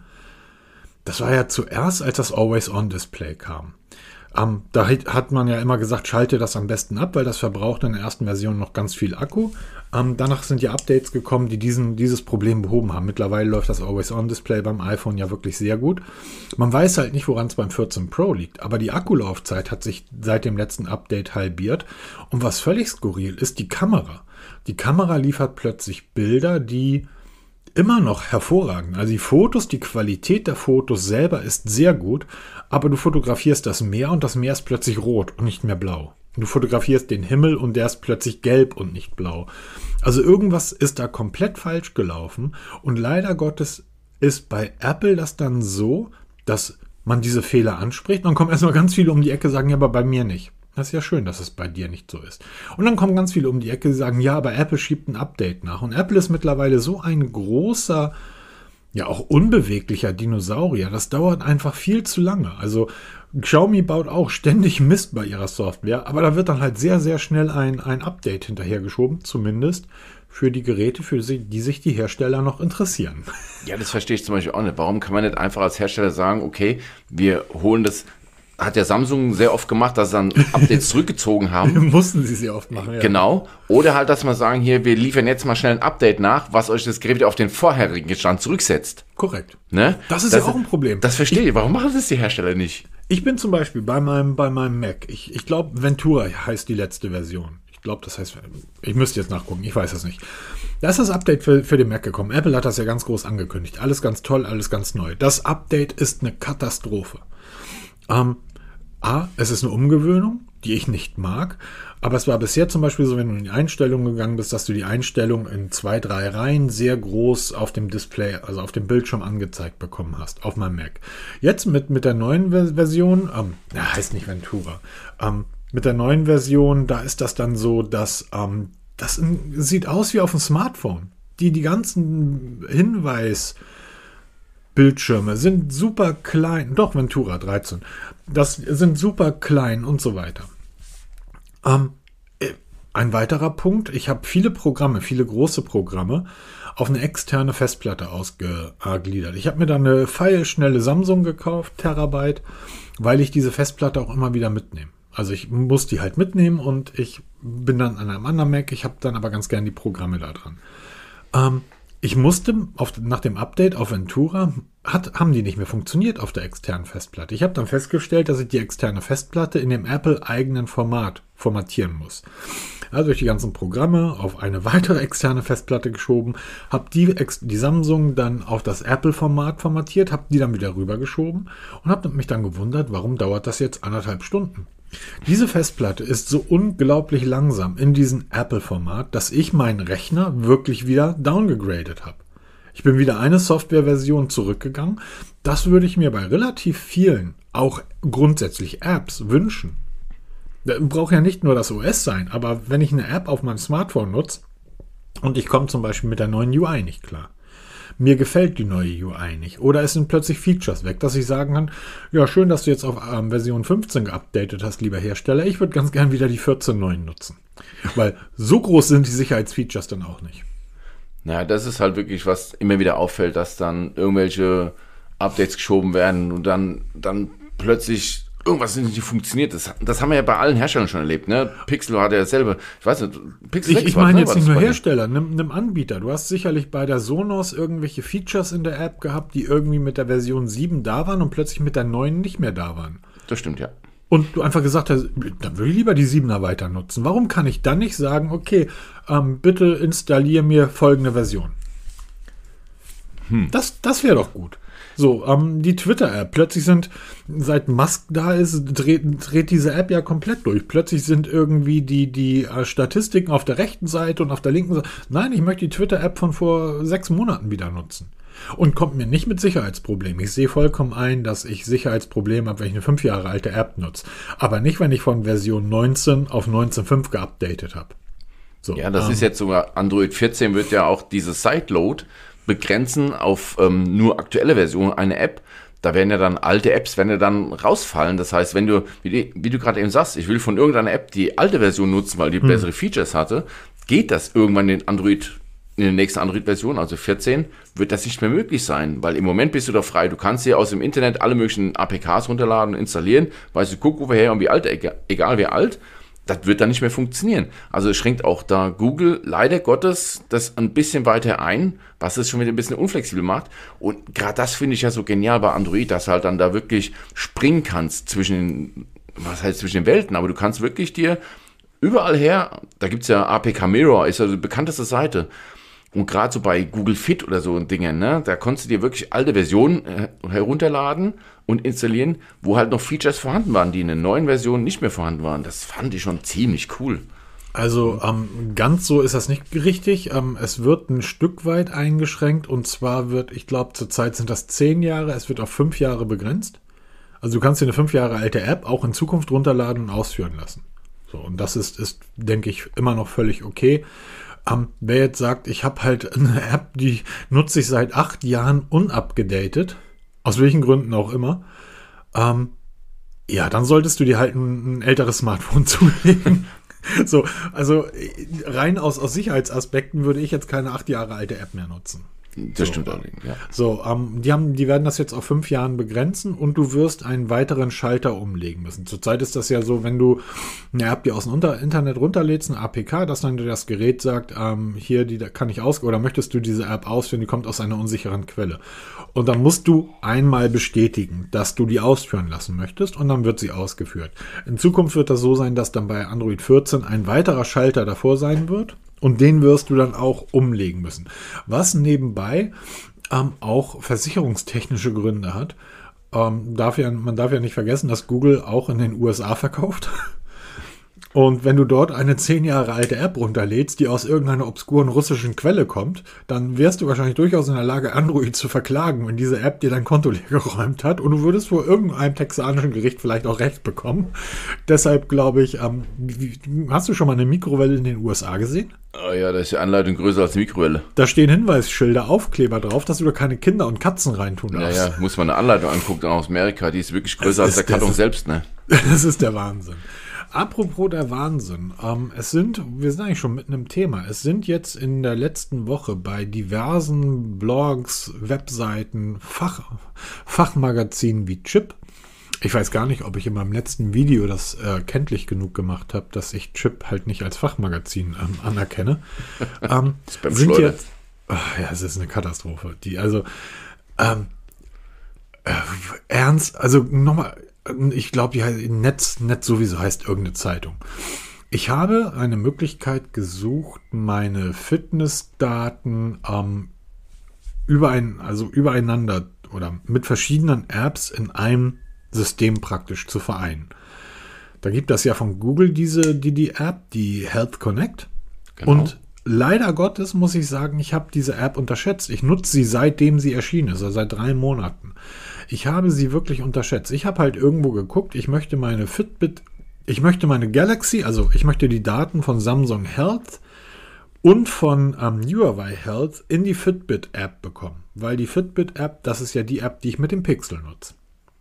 das war ja zuerst, als das Always-On-Display kam. Ähm, da hat man ja immer gesagt, schalte das am besten ab, weil das verbraucht in der ersten Version noch ganz viel Akku. Ähm, danach sind ja Updates gekommen, die diesen, dieses Problem behoben haben. Mittlerweile läuft das Always-On-Display beim iPhone ja wirklich sehr gut. Man weiß halt nicht, woran es beim vierzehn Pro liegt, aber die Akkulaufzeit hat sich seit dem letzten Update halbiert. Und was völlig skurril ist, die Kamera. Die Kamera liefert plötzlich Bilder, die immer noch hervorragend. Also die Fotos, die Qualität der Fotos selber ist sehr gut, aber du fotografierst das Meer und das Meer ist plötzlich rot und nicht mehr blau. Du fotografierst den Himmel und der ist plötzlich gelb und nicht blau. Also irgendwas ist da komplett falsch gelaufen und leider Gottes ist bei Apple das dann so, dass man diese Fehler anspricht und dann kommen erstmal ganz viele um die Ecke und sagen, ja, aber bei mir nicht. Das ist ja schön, dass es bei dir nicht so ist. Und dann kommen ganz viele um die Ecke, die sagen, ja, aber Apple schiebt ein Update nach. Und Apple ist mittlerweile so ein großer, ja auch unbeweglicher Dinosaurier. Das dauert einfach viel zu lange. Also Xiaomi baut auch ständig Mist bei ihrer Software, aber da wird dann halt sehr, sehr schnell ein, ein Update hinterhergeschoben, zumindest für die Geräte, für die sich die Hersteller noch interessieren. Ja, das verstehe ich zum Beispiel auch nicht. Warum kann man nicht einfach als Hersteller sagen, okay, wir holen das. Hat ja Samsung sehr oft gemacht, dass sie dann Updates zurückgezogen haben. Mussten sie sehr oft machen, ja. Genau. Oder halt, dass man sagen, hier, wir liefern jetzt mal schnell ein Update nach, was euch das Gerät wieder auf den vorherigen Stand zurücksetzt. Korrekt. Ne? Das ist das, ja auch ein Problem. Das verstehe ich. Warum machen das die Hersteller nicht? Ich bin zum Beispiel bei meinem, bei meinem Mac, ich, ich glaube, Ventura heißt die letzte Version. Ich glaube, das heißt, ich müsste jetzt nachgucken, ich weiß es nicht. Da ist das Update für, für den Mac gekommen. Apple hat das ja ganz groß angekündigt. Alles ganz toll, alles ganz neu. Das Update ist eine Katastrophe. Ähm, A, es ist eine Umgewöhnung, die ich nicht mag, aber es war bisher zum Beispiel so, wenn du in die Einstellungen gegangen bist, dass du die Einstellung in zwei, drei Reihen sehr groß auf dem Display, also auf dem Bildschirm angezeigt bekommen hast, auf meinem Mac. Jetzt mit, mit der neuen Version, ähm, na, heißt nicht Ventura, ähm, mit der neuen Version, da ist das dann so, dass ähm, das sieht aus wie auf dem Smartphone. Die, die ganzen Hinweis- Bildschirme sind super klein, doch Ventura dreizehn, das sind super klein und so weiter. Ähm, ein weiterer Punkt, ich habe viele Programme, viele große Programme auf eine externe Festplatte ausgegliedert. Ich habe mir da eine feilschnelle Samsung gekauft, Terabyte, weil ich diese Festplatte auch immer wieder mitnehme. Also ich muss die halt mitnehmen und ich bin dann an einem anderen Mac, ich habe dann aber ganz gern die Programme da dran. Ähm, Ich musste auf, nach dem Update auf Ventura, hat, haben die nicht mehr funktioniert auf der externen Festplatte. Ich habe dann festgestellt, dass ich die externe Festplatte in dem Apple-eigenen Format formatieren muss. Also durch die ganzen Programme auf eine weitere externe Festplatte geschoben, habe die, die Samsung dann auf das Apple-Format formatiert, habe die dann wieder rübergeschoben und habe mich dann gewundert, warum dauert das jetzt anderthalb Stunden? Diese Festplatte ist so unglaublich langsam in diesem Apple-Format, dass ich meinen Rechner wirklich wieder downgegradet habe. Ich bin wieder eine Softwareversion zurückgegangen. Das würde ich mir bei relativ vielen, auch grundsätzlich Apps, wünschen. Das braucht ja nicht nur das O S sein, aber wenn ich eine App auf meinem Smartphone nutze und ich komme zum Beispiel mit der neuen U I nicht klar, mir gefällt die neue U I nicht oder es sind plötzlich Features weg, dass ich sagen kann, ja, schön, dass du jetzt auf ähm, Version fünfzehn geupdatet hast, lieber Hersteller, ich würde ganz gern wieder die vierzehn Punkt neun nutzen. Weil so groß sind die Sicherheitsfeatures dann auch nicht. Naja, das ist halt wirklich, was immer wieder auffällt, dass dann irgendwelche Updates geschoben werden und dann, dann plötzlich irgendwas nicht funktioniert. Das, das haben wir ja bei allen Herstellern schon erlebt, ne? Pixel hatte ja selber, ich weiß nicht, Pixel Ich, ich meine ne? jetzt nicht nur Hersteller, nimm, nimm Anbieter. Du hast sicherlich bei der Sonos irgendwelche Features in der App gehabt, die irgendwie mit der Version sieben da waren und plötzlich mit der neun nicht mehr da waren. Das stimmt, ja. Und du einfach gesagt hast, dann würde ich lieber die siebener weiter nutzen. Warum kann ich dann nicht sagen, okay, ähm, bitte installiere mir folgende Version? Hm. Das, das wäre doch gut. So, ähm, die Twitter-App. Plötzlich sind, seit Musk da ist, dreht, dreht diese App ja komplett durch. Plötzlich sind irgendwie die, die äh, Statistiken auf der rechten Seite und auf der linken Seite. Nein, ich möchte die Twitter-App von vor sechs Monaten wieder nutzen. Und kommt mir nicht mit Sicherheitsproblemen. Ich sehe vollkommen ein, dass ich Sicherheitsprobleme habe, wenn ich eine fünf Jahre alte App nutze. Aber nicht, wenn ich von Version neunzehn auf neunzehn Punkt fünf geupdatet habe. So, ja, das ähm, ist jetzt sogar, Android vierzehn wird ja auch diese Sideload begrenzen auf ähm, nur aktuelle Version eine App. Da werden ja dann alte Apps, werden ja dann rausfallen. Das heißt, wenn du, wie, die, wie du gerade eben sagst, ich will von irgendeiner App die alte Version nutzen, weil die hm. bessere Features hatte, geht das irgendwann in Android, in der nächsten Android-Version, also vierzehn, wird das nicht mehr möglich sein, weil im Moment bist du da frei. Du kannst dir aus dem Internet alle möglichen A P Ks runterladen und installieren, weißt du, guck woher und wie alt, egal wie alt, das wird dann nicht mehr funktionieren. Also es schränkt auch da Google leider Gottes das ein bisschen weiter ein, was es schon wieder ein bisschen unflexibel macht. Und gerade das finde ich ja so genial bei Android, dass du halt dann da wirklich springen kannst zwischen, was heißt zwischen den Welten, aber du kannst wirklich dir überall her, da gibt es ja A P K Mirror, ist ja die bekannteste Seite. Und gerade so bei Google Fit oder so Dingen, ne, da konntest du dir wirklich alte Versionen äh, herunterladen und installieren, wo halt noch Features vorhanden waren, die in den neuen Versionen nicht mehr vorhanden waren. Das fand ich schon ziemlich cool. Also ähm, ganz so ist das nicht richtig. Ähm, es wird ein Stück weit eingeschränkt und zwar wird, ich glaube zurzeit sind das zehn Jahre, es wird auf fünf Jahre begrenzt. Also du kannst dir eine fünf Jahre alte App auch in Zukunft runterladen und ausführen lassen. So, und das ist, ist denke ich, immer noch völlig okay. Um, wer jetzt sagt, ich habe halt eine App, die nutze ich seit acht Jahren unupgedatet, aus welchen Gründen auch immer, um, ja, dann solltest du dir halt ein, ein älteres Smartphone zulegen. So, also rein aus, aus Sicherheitsaspekten würde ich jetzt keine acht Jahre alte App mehr nutzen. Das so, stimmt allerdings, ja. So, ähm, die, haben, die werden das jetzt auf fünf Jahren begrenzen und du wirst einen weiteren Schalter umlegen müssen. Zurzeit ist das ja so, wenn du eine App, die aus dem Unter- Internet runterlädst, eine A P K, dass dann dir das Gerät sagt, ähm, hier, die da kann ich aus, oder möchtest du diese App ausführen, die kommt aus einer unsicheren Quelle. Und dann musst du einmal bestätigen, dass du die ausführen lassen möchtest und dann wird sie ausgeführt. In Zukunft wird das so sein, dass dann bei Android vierzehn ein weiterer Schalter davor sein wird. Und den wirst du dann auch umlegen müssen. Was nebenbei ähm, auch versicherungstechnische Gründe hat. Ähm, darf ja, man darf ja nicht vergessen, dass Google auch in den U S A verkauft. Und wenn du dort eine zehn Jahre alte App runterlädst, die aus irgendeiner obskuren russischen Quelle kommt, dann wärst du wahrscheinlich durchaus in der Lage, Android zu verklagen, wenn diese App dir dein Konto leer geräumt hat. Und du würdest vor irgendeinem texanischen Gericht vielleicht auch Recht bekommen. Deshalb glaube ich, ähm, wie, hast du schon mal eine Mikrowelle in den U S A gesehen? Oh ja, da ist die Anleitung größer als die Mikrowelle. Da stehen Hinweisschilder, Aufkleber drauf, dass du da keine Kinder und Katzen reintun darfst. Ja, ja, muss man eine Anleitung angucken aus Amerika, die ist wirklich größer als der Karton selbst, ne? Das ist der Wahnsinn. Apropos der Wahnsinn, ähm, es sind, wir sind eigentlich schon mitten im Thema, es sind jetzt in der letzten Woche bei diversen Blogs, Webseiten, Fach, Fachmagazinen wie Chip, ich weiß gar nicht, ob ich in meinem letzten Video das äh, kenntlich genug gemacht habe, dass ich Chip halt nicht als Fachmagazin ähm, anerkenne, ähm, sind jetzt ach, ja, es ist eine Katastrophe. Die, also, ähm, äh, ernst, also nochmal, ich glaube, die heißt Netz, Netz sowieso heißt irgendeine Zeitung. Ich habe eine Möglichkeit gesucht, meine Fitnessdaten ähm, überein, also übereinander oder mit verschiedenen Apps in einem System praktisch zu vereinen. Da gibt es ja von Google diese die, die App, die Health Connect. Genau. Und leider Gottes muss ich sagen, ich habe diese App unterschätzt. Ich nutze sie seitdem sie erschienen ist, also seit drei Monaten. Ich habe sie wirklich unterschätzt. Ich habe halt irgendwo geguckt, ich möchte meine Fitbit, ich möchte meine Galaxy, also ich möchte die Daten von Samsung Health und von ähm, Huawei Health in die Fitbit-App bekommen. Weil die Fitbit-App, das ist ja die App, die ich mit dem Pixel nutze.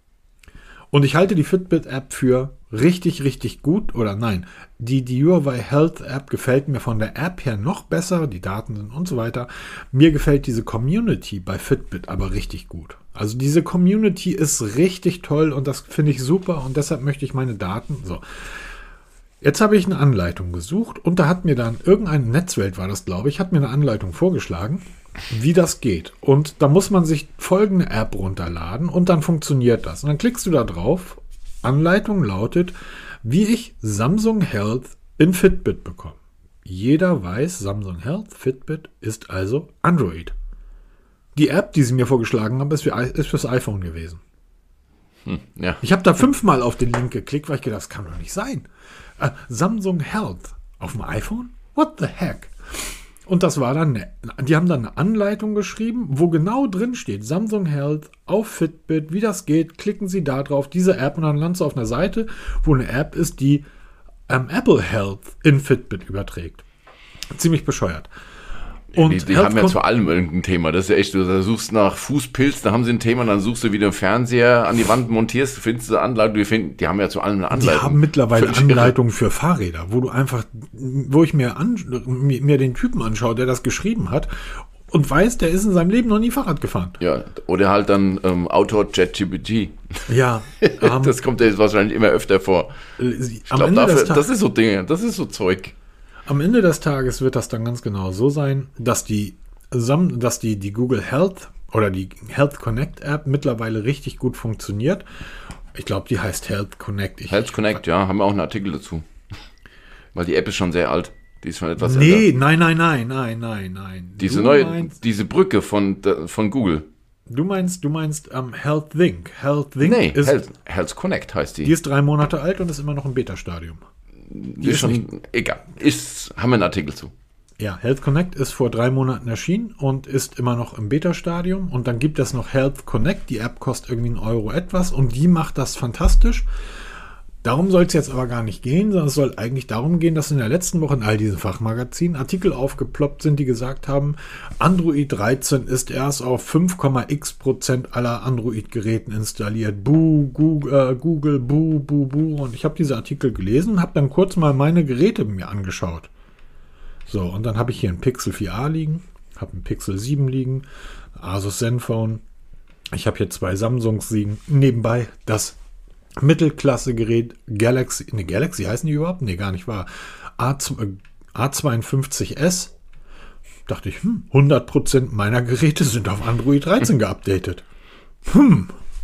Und ich halte die Fitbit-App für richtig, richtig gut. Oder nein, die, die Huawei Health-App gefällt mir von der App her noch besser. Die Daten sind und so weiter. Mir gefällt diese Community bei Fitbit aber richtig gut. Also diese Community ist richtig toll und das finde ich super. Und deshalb möchte ich meine Daten... So. Jetzt habe ich eine Anleitung gesucht und da hat mir dann irgendein Netzwelt, war das glaube ich, hat mir eine Anleitung vorgeschlagen, wie das geht. Und da muss man sich folgende App runterladen und dann funktioniert das. Und dann klickst du da drauf. Anleitung lautet, wie ich Samsung Health in Fitbit bekomme. Jeder weiß, Samsung Health, Fitbit ist also Android. Die App, die sie mir vorgeschlagen haben, ist, für, ist fürs iPhone gewesen. Hm, ja. Ich habe da fünfmal auf den Link geklickt, weil ich gedacht, das kann doch nicht sein. Äh, Samsung Health auf dem iPhone? What the heck? Und das war dann, ne, die haben dann eine Anleitung geschrieben, wo genau drin steht, Samsung Health auf Fitbit, wie das geht, klicken Sie da drauf, diese App und dann landest du auf einer Seite, wo eine App ist, die ähm, Apple Health in Fitbit überträgt. Ziemlich bescheuert. Und die die haben ja zu allem irgendein Thema. Das ist ja echt, du suchst nach Fußpilz, da haben sie ein Thema, dann suchst du wieder einen Fernseher an die Wand montierst, findest du eine Anleitung, die, finden, die haben ja zu allem eine Anleitung. Die haben mittlerweile Anleitungen für Fahrräder, wo du einfach, wo ich mir, an, mir den Typen anschaue, der das geschrieben hat und weiß, der ist in seinem Leben noch nie Fahrrad gefahren. Ja, oder halt dann ähm, Auto-ChatGPT. Ja. Um, das kommt ja jetzt wahrscheinlich immer öfter vor. Ich glaube, dafür, das ist so Dinge, das ist so Zeug. Am Ende des Tages wird das dann ganz genau so sein, dass die, dass die, die Google Health oder die Health Connect App mittlerweile richtig gut funktioniert. Ich glaube, die heißt Health Connect. Ich, Health Connect, ja, haben wir auch einen Artikel dazu. Weil die App ist schon sehr alt. Die ist schon etwas nee, älter. nein, nein, nein, nein, nein, nein. Diese du neue, meinst, diese Brücke von, von Google. Du meinst, du meinst um, Health Link. Health Link nee, ist, Health, Health Connect heißt die. Die ist drei Monate alt und ist immer noch im Beta-Stadium. Die ist schon, nicht, egal, ist, haben wir einen Artikel zu. Ja, Health Connect ist vor drei Monaten erschienen und ist immer noch im Beta-Stadium. Und dann gibt es noch Health Connect, die App kostet irgendwie einen Euro etwas und die macht das fantastisch. Darum soll es jetzt aber gar nicht gehen, sondern es soll eigentlich darum gehen, dass in der letzten Woche in all diesen Fachmagazinen Artikel aufgeploppt sind, die gesagt haben, Android dreizehn ist erst auf fünf Komma x Prozent aller Android-Geräten installiert. Buh, Google, äh, Google, buh, buh, buh. Und ich habe diese Artikel gelesen und habe dann kurz mal meine Geräte mir angeschaut. So, und dann habe ich hier ein Pixel vier a liegen, habe ein Pixel sieben liegen, Asus Zenfone. Ich habe hier zwei Samsungs liegen. Nebenbei das Mittelklasse-Gerät Galaxy, ne, Galaxy heißen die überhaupt? Ne, gar nicht wahr. A zweiundfünfzig S. Dachte ich, hm, hundert Prozent meiner Geräte sind auf Android dreizehn geupdatet. Hm.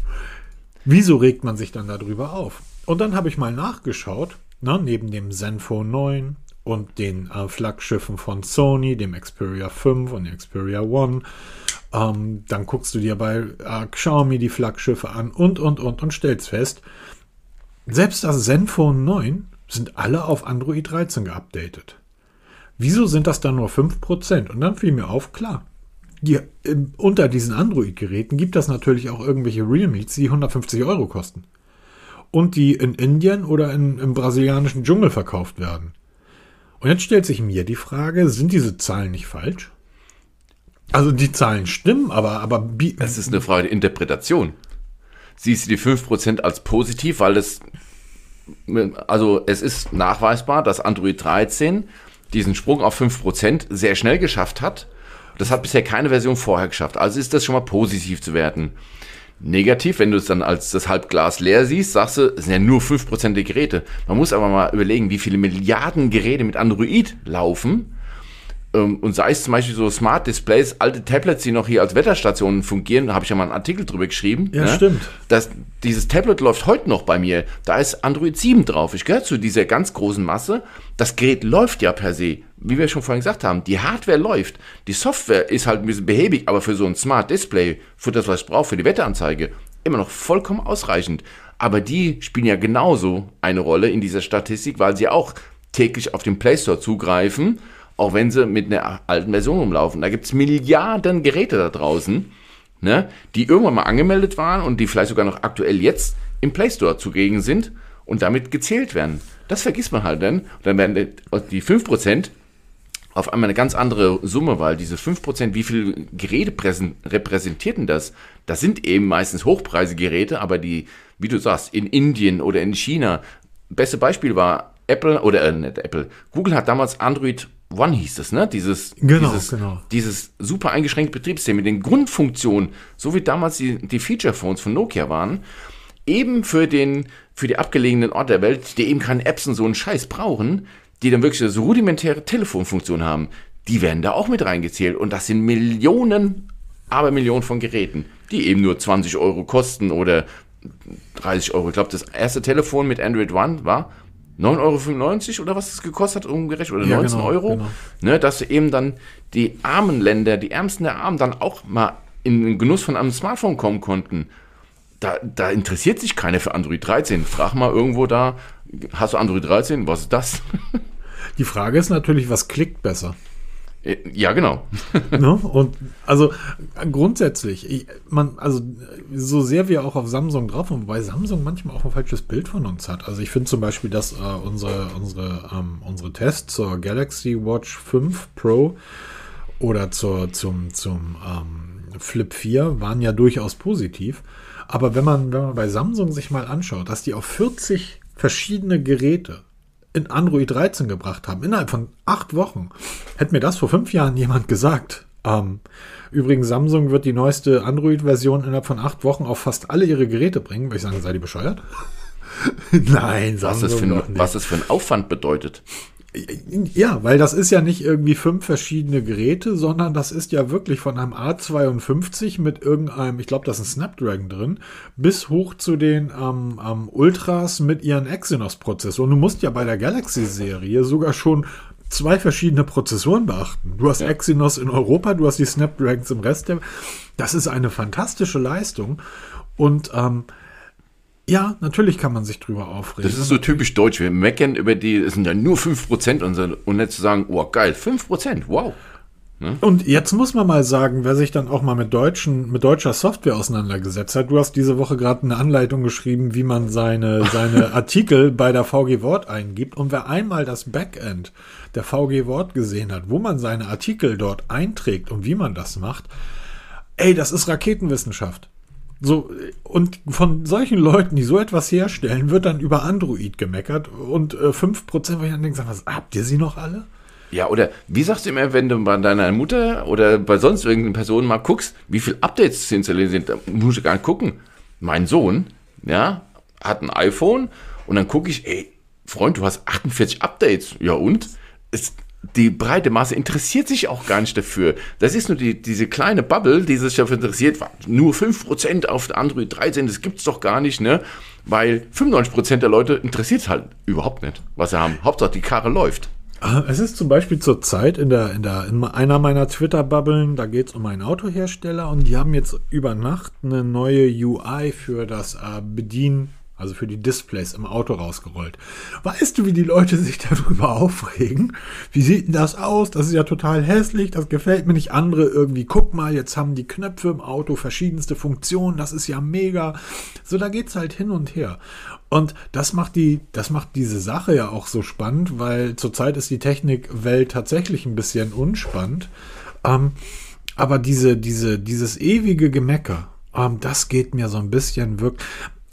Wieso regt man sich dann darüber auf? Und dann habe ich mal nachgeschaut, na, neben dem Zenfone neun und den äh, Flaggschiffen von Sony, dem Xperia fünf und dem Xperia One. Ähm, dann guckst du dir bei äh, Xiaomi die Flaggschiffe an und, und, und und stellst fest, selbst das Zenfone neun sind alle auf Android dreizehn geupdatet. Wieso sind das dann nur fünf Prozent? Und dann fiel mir auf, klar, die, äh, unter diesen Android-Geräten gibt es natürlich auch irgendwelche Realmes, die hundertfünfzig Euro kosten. Und die in Indien oder in, im brasilianischen Dschungel verkauft werden. Und jetzt stellt sich mir die Frage, sind diese Zahlen nicht falsch? Also die Zahlen stimmen, aber... aber es ist eine Frage der Interpretation. Siehst du die fünf Prozent als positiv, weil das... Also es ist nachweisbar, dass Android dreizehn diesen Sprung auf fünf Prozent sehr schnell geschafft hat. Das hat bisher keine Version vorher geschafft. Also ist das schon mal positiv zu werten. Negativ, wenn du es dann als das Halbglas leer siehst, sagst du, es sind ja nur fünf Prozent der Geräte. Man muss aber mal überlegen, wie viele Milliarden Geräte mit Android laufen. ähm, und sei es zum Beispiel so Smart Displays, alte Tablets, die noch hier als Wetterstationen fungieren, da habe ich ja mal einen Artikel drüber geschrieben. Ja, ne? stimmt. Das, dieses Tablet läuft heute noch bei mir. Da ist Android sieben drauf. Ich gehöre zu dieser ganz großen Masse. Das Gerät läuft ja per se, wie wir schon vorhin gesagt haben. Die Hardware läuft. Die Software ist halt ein bisschen behäbig, aber für so ein Smart Display, für das, was ich brauche, für die Wetteranzeige, immer noch vollkommen ausreichend. Aber die spielen ja genauso eine Rolle in dieser Statistik, weil sie auch täglich auf den Play Store zugreifen, auch wenn sie mit einer alten Version rumlaufen. Da gibt es Milliarden Geräte da draußen, ne, die irgendwann mal angemeldet waren und die vielleicht sogar noch aktuell jetzt im Play Store zugegen sind und damit gezählt werden. Das vergisst man halt dann. Und dann werden die fünf Prozent auf einmal eine ganz andere Summe, weil diese fünf Prozent, wie viele Geräte repräsentierten das? Das sind eben meistens hochpreisige Geräte, aber die, wie du sagst, in Indien oder in China, beste Beispiel war Apple, oder äh, nicht Apple, Google hat damals Android One hieß es, ne? Dieses, genau, dieses, genau. dieses super eingeschränkte Betriebssystem mit den Grundfunktionen, so wie damals die, die Feature-Phones von Nokia waren, eben für, den, für die abgelegenen Orte der Welt, die eben keine Apps und so einen Scheiß brauchen, die dann wirklich so rudimentäre Telefonfunktionen haben, die werden da auch mit reingezählt. Und das sind Millionen, aber Millionen von Geräten, die eben nur zwanzig Euro kosten oder dreißig Euro. Ich glaube, das erste Telefon mit Android One war neun Euro fünfundneunzig oder was es gekostet hat, umgerechnet, oder ja, neunzehn Euro. Genau. Ne, dass eben dann die armen Länder, die Ärmsten der Armen, dann auch mal in den Genuss von einem Smartphone kommen konnten. Da, da interessiert sich keiner für Android dreizehn. Frag mal irgendwo da, hast du Android dreizehn? Was ist das? Die Frage ist natürlich, was klickt besser? Ja, genau. Ne? Und also grundsätzlich, ich, man, also so sehr wir auch auf Samsung drauf haben, wobei Samsung manchmal auch ein falsches Bild von uns hat. Also ich finde zum Beispiel, dass äh, unsere, unsere, ähm, unsere Tests zur Galaxy Watch fünf Pro oder zur, zum, zum ähm, Flip vier waren ja durchaus positiv. Aber wenn man, wenn man bei Samsung sich mal anschaut, dass die auf vierzig verschiedene Geräte in Android dreizehn gebracht haben, innerhalb von acht Wochen. Hätte mir das vor fünf Jahren jemand gesagt. Ähm, übrigens, Samsung wird die neueste Android-Version innerhalb von acht Wochen auf fast alle ihre Geräte bringen. Würde ich sagen, seid ihr bescheuert? Nein, was Samsung das, für ein, doch nicht. was das für ein Aufwand bedeutet. Ja, weil das ist ja nicht irgendwie fünf verschiedene Geräte, sondern das ist ja wirklich von einem A zweiundfünfzig mit irgendeinem, ich glaube, da ist ein Snapdragon drin, bis hoch zu den ähm, ähm, Ultras mit ihren Exynos-Prozessoren. Du musst ja bei der Galaxy-Serie sogar schon zwei verschiedene Prozessoren beachten. Du hast ja. Exynos in Europa, du hast die Snapdragons im Rest der... Das ist eine fantastische Leistung und ähm, ja, natürlich kann man sich drüber aufregen. Das ist so typisch deutsch. Wir meckern über die, es sind ja nur fünf Prozent und, und nicht zu sagen, oh geil, fünf Prozent, wow. Ne? Und jetzt muss man mal sagen, wer sich dann auch mal mit deutschen, mit deutscher Software auseinandergesetzt hat. Du hast diese Woche gerade eine Anleitung geschrieben, wie man seine, seine Artikel bei der V G Wort eingibt. Und wer einmal das Backend der V G Wort gesehen hat, wo man seine Artikel dort einträgt und wie man das macht, ey, das ist Raketenwissenschaft. So, und von solchen Leuten, die so etwas herstellen, wird dann über Android gemeckert und äh, fünf Prozent, wo ich dann denke, was, habt ihr sie noch alle? Ja, oder wie sagst du immer, wenn du bei deiner Mutter oder bei sonst irgendeiner Person mal guckst, wie viele Updates zu installieren sind, da musst du gar nicht gucken. Mein Sohn, ja, hat ein iPhone und dann gucke ich, ey, Freund, du hast achtundvierzig Updates. Ja und? Es Die breite Masse interessiert sich auch gar nicht dafür. Das ist nur die, diese kleine Bubble, die sich dafür interessiert. Nur fünf Prozent auf Android dreizehn, das gibt's doch gar nicht, ne? Weil fünfundneunzig Prozent der Leute interessiert es halt überhaupt nicht, was sie haben. Hauptsache die Karre läuft. Es ist zum Beispiel zur Zeit in, der, in, der, in einer meiner Twitter-Bubbeln, da geht es um einen Autohersteller und die haben jetzt über Nacht eine neue U I für das äh, Bedienen, also für die Displays im Auto rausgerollt. Weißt du, wie die Leute sich darüber aufregen? Wie sieht denn das aus? Das ist ja total hässlich, das gefällt mir nicht. Andere irgendwie, guck mal, jetzt haben die Knöpfe im Auto verschiedenste Funktionen, das ist ja mega. So, da geht's halt hin und her. Und das macht die, das macht diese Sache ja auch so spannend, weil zurzeit ist die Technikwelt tatsächlich ein bisschen unspannend. Ähm, aber diese, diese, dieses ewige Gemecker, ähm, das geht mir so ein bisschen wirklich.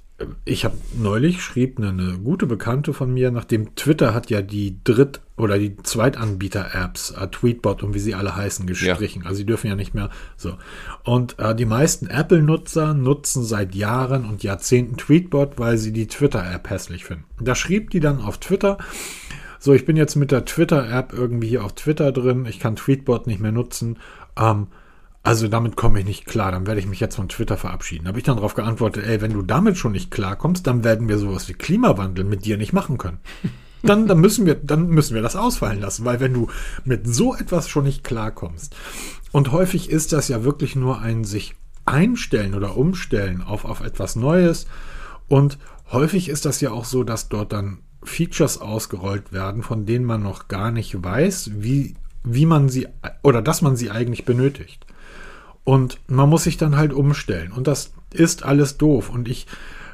Ich habe neulich, schrieb eine, eine gute Bekannte von mir, nachdem Twitter hat ja die Dritt- oder die Zweitanbieter-Apps, äh, Tweetbot und wie sie alle heißen, gestrichen. Ja. Also sie dürfen ja nicht mehr so. Und äh, die meisten Apple-Nutzer nutzen seit Jahren und Jahrzehnten Tweetbot, weil sie die Twitter-App hässlich finden. Da schrieb die dann auf Twitter, So, ich bin jetzt mit der Twitter-App irgendwie hier auf Twitter drin. Ich kann Tweetbot nicht mehr nutzen. Ähm, also damit komme ich nicht klar. Dann werde ich mich jetzt von Twitter verabschieden. Da habe ich dann darauf geantwortet, ey, wenn du damit schon nicht klarkommst, dann werden wir sowas wie Klimawandel mit dir nicht machen können. Dann, dann, müssen wir, dann müssen wir das ausfallen lassen, weil wenn du mit so etwas schon nicht klarkommst, und häufig ist das ja wirklich nur ein sich einstellen oder umstellen auf, auf etwas Neues, und häufig ist das ja auch so, dass dort dann Features ausgerollt werden, von denen man noch gar nicht weiß, wie, wie man sie oder dass man sie eigentlich benötigt. Und man muss sich dann halt umstellen, und das ist alles doof, und ich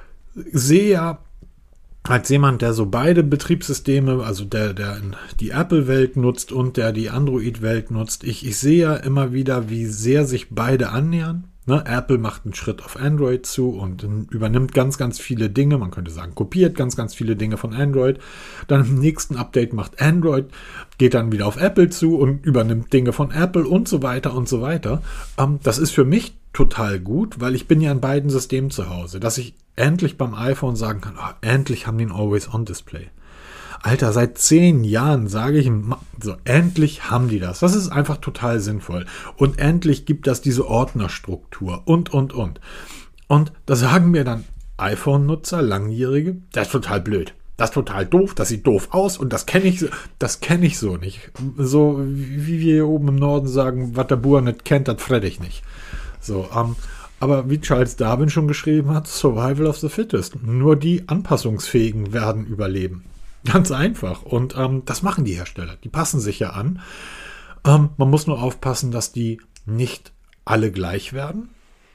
sehe ja als jemand, der so beide Betriebssysteme, also der, der die Apple-Welt nutzt und der die Android-Welt nutzt, ich, ich sehe ja immer wieder, wie sehr sich beide annähern. Ne? Apple macht einen Schritt auf Android zu und übernimmt ganz, ganz viele Dinge, man könnte sagen, kopiert ganz, ganz viele Dinge von Android. Dann im nächsten Update macht Android, geht dann wieder auf Apple zu und übernimmt Dinge von Apple und so weiter und so weiter. Ähm, das ist für mich total gut, weil ich bin ja in beiden Systemen zu Hause, dass ich endlich beim iPhone sagen kann, oh, endlich haben die ein Always-On-Display. Alter, seit zehn Jahren sage ich, so, endlich haben die das. Das ist einfach total sinnvoll. Und endlich gibt das diese Ordnerstruktur und, und, und. Und da sagen mir dann iPhone-Nutzer, Langjährige, das ist total blöd. Das ist total doof, das sieht doof aus und das kenne ich, das kenne ich so nicht. So wie wir hier oben im Norden sagen, was der Bauer nicht kennt, das fredd ich nicht. So, ähm, aber wie Charles Darwin schon geschrieben hat, Survival of the Fittest. Nur die Anpassungsfähigen werden überleben. Ganz einfach. Und ähm, das machen die Hersteller. Die passen sich ja an. Ähm, man muss nur aufpassen, dass die nicht alle gleich werden.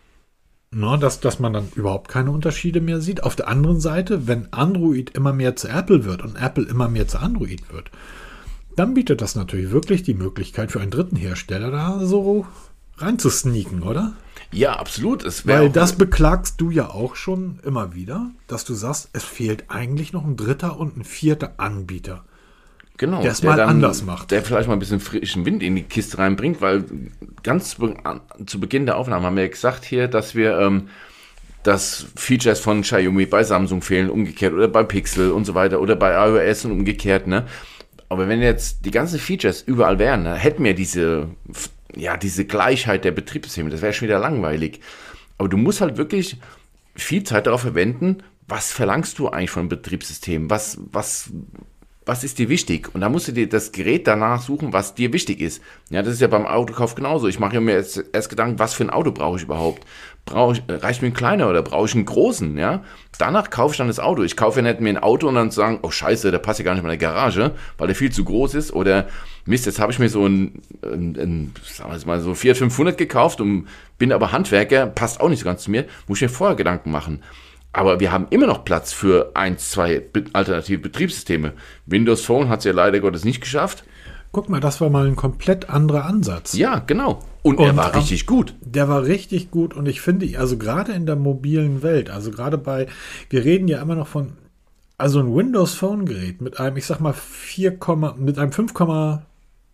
No, dass, dass man dann überhaupt keine Unterschiede mehr sieht. Auf der anderen Seite, wenn Android immer mehr zu Apple wird und Apple immer mehr zu Android wird, dann bietet das natürlich wirklich die Möglichkeit für einen dritten Hersteller da so reinzusneaken, oder? Ja, absolut. Es Weil das beklagst du ja auch schon immer wieder, dass du sagst, es fehlt eigentlich noch ein dritter und ein vierter Anbieter. Genau, der es der mal dann, anders macht. Der vielleicht mal ein bisschen frischen Wind in die Kiste reinbringt, weil ganz zu, zu Beginn der Aufnahme haben wir ja gesagt hier, dass wir ähm, dass Features von Xiaomi bei Samsung fehlen, umgekehrt, oder bei Pixel und so weiter, oder bei iOS und umgekehrt, ne? Aber wenn jetzt die ganzen Features überall wären, ne, hätten wir diese ja, diese Gleichheit der Betriebssysteme, das wäre schon wieder langweilig. Aber du musst halt wirklich viel Zeit darauf verwenden, was verlangst du eigentlich von einem Betriebssystem? Was, was, was ist dir wichtig? Und da musst du dir das Gerät danach suchen, was dir wichtig ist. Ja, das ist ja beim Autokauf genauso. Ich mache mir jetzt erst Gedanken, was für ein Auto brauche ich überhaupt? Brauche ich, reicht mir ein kleiner oder brauche ich einen großen? Ja? Danach kaufe ich dann das Auto. Ich kaufe ja nicht mir ein Auto und dann sagen, oh scheiße, der passt ja gar nicht in meine Garage, weil der viel zu groß ist. Oder Mist, jetzt habe ich mir so ein, ein, ein sagen wir mal so Fiat fünfhundert gekauft und bin aber Handwerker, passt auch nicht so ganz zu mir, muss ich mir vorher Gedanken machen. Aber wir haben immer noch Platz für ein, zwei alternative Betriebssysteme. Windows Phone hat es ja leider Gottes nicht geschafft. Guck mal, das war mal ein komplett anderer Ansatz. Ja, genau. Und, und er war richtig gut. Der war richtig gut, und ich finde, also gerade in der mobilen Welt, also gerade bei, wir reden ja immer noch von, also ein Windows Phone Gerät mit einem, ich sag mal, vier, mit einem fünf Komma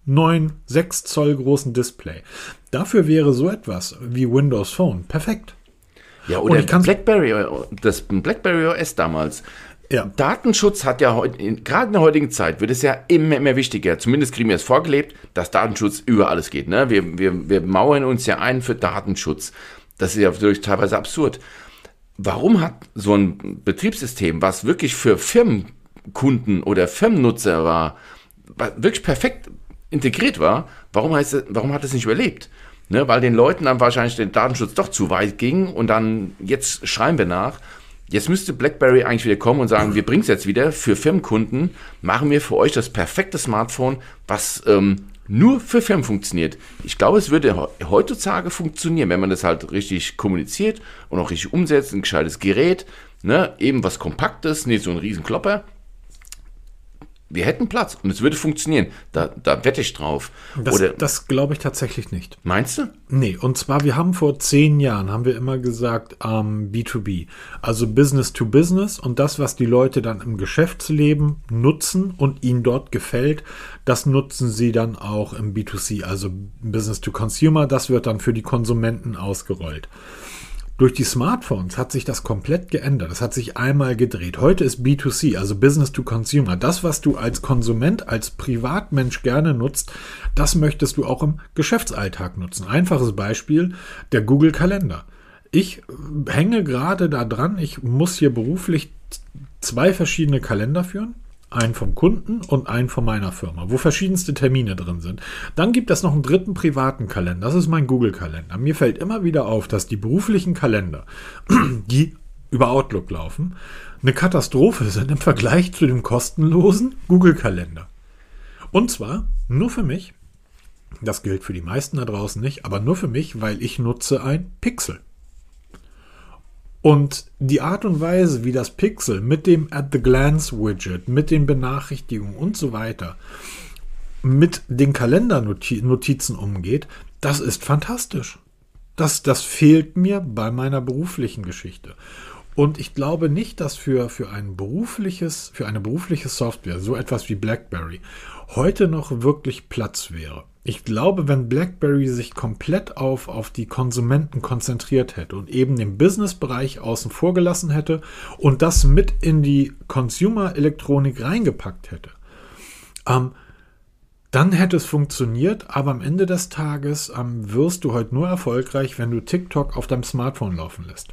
sechs Zoll großen Display. Dafür wäre so etwas wie Windows Phone perfekt. Ja, oder Blackberry, das Blackberry O S damals. Ja. Datenschutz hat ja heute, gerade in der heutigen Zeit, wird es ja immer, immer wichtiger. Zumindest kriegen wir es vorgelebt, dass Datenschutz über alles geht. Ne? Wir, wir, wir mauern uns ja ein für Datenschutz. Das ist ja natürlich teilweise absurd. Warum hat so ein Betriebssystem, was wirklich für Firmenkunden oder Firmennutzer war, wirklich perfekt integriert war, warum, heißt es, warum hat es nicht überlebt? Ne? Weil den Leuten dann wahrscheinlich der Datenschutz doch zu weit ging, und dann, jetzt schreien wir nach. Jetzt müsste BlackBerry eigentlich wieder kommen und sagen, wir bringen es jetzt wieder für Firmenkunden, machen wir für euch das perfekte Smartphone, was ähm, nur für Firmen funktioniert. Ich glaube, es würde heutzutage funktionieren, wenn man das halt richtig kommuniziert und auch richtig umsetzt, ein gescheites Gerät, ne? Eben was Kompaktes, nicht so ein Riesenklopper. Wir hätten Platz und es würde funktionieren. Da, da wette ich drauf. Das, Oder, das glaube ich tatsächlich nicht. Meinst du? Nee, und zwar, wir haben vor zehn Jahren, haben wir immer gesagt, ähm, B zwei B, also Business to Business, und das, was die Leute dann im Geschäftsleben nutzen und ihnen dort gefällt, das nutzen sie dann auch im B zwei C, also Business to Consumer, das wird dann für die Konsumenten ausgerollt. Durch die Smartphones hat sich das komplett geändert. Das hat sich einmal gedreht. Heute ist B zwei C, also Business to Consumer. Das, was du als Konsument, als Privatmensch gerne nutzt, das möchtest du auch im Geschäftsalltag nutzen. Einfaches Beispiel, der Google-Kalender. Ich hänge gerade da dran, ich muss hier beruflich zwei verschiedene Kalender führen. Einen vom Kunden und einen von meiner Firma, wo verschiedenste Termine drin sind. Dann gibt es noch einen dritten privaten Kalender. Das ist mein Google-Kalender. Mir fällt immer wieder auf, dass die beruflichen Kalender, die über Outlook laufen, eine Katastrophe sind im Vergleich zu dem kostenlosen Google-Kalender. Und zwar nur für mich, das gilt für die meisten da draußen nicht, aber nur für mich, weil ich nutze ein Pixel. Und die Art und Weise, wie das Pixel mit dem At-the-Glance-Widget, mit den Benachrichtigungen und so weiter, mit den Kalendernotizen umgeht, das ist fantastisch. Das, das fehlt mir bei meiner beruflichen Geschichte. Und ich glaube nicht, dass für, für, ein berufliches, für eine berufliche Software, so etwas wie BlackBerry, heute noch wirklich Platz wäre. Ich glaube, wenn BlackBerry sich komplett auf, auf die Konsumenten konzentriert hätte und eben den Business-Bereich außen vor gelassen hätte und das mit in die Consumer-Elektronik reingepackt hätte, ähm, dann hätte es funktioniert, aber am Ende des Tages ähm, wirst du heute nur erfolgreich, wenn du TikTok auf deinem Smartphone laufen lässt.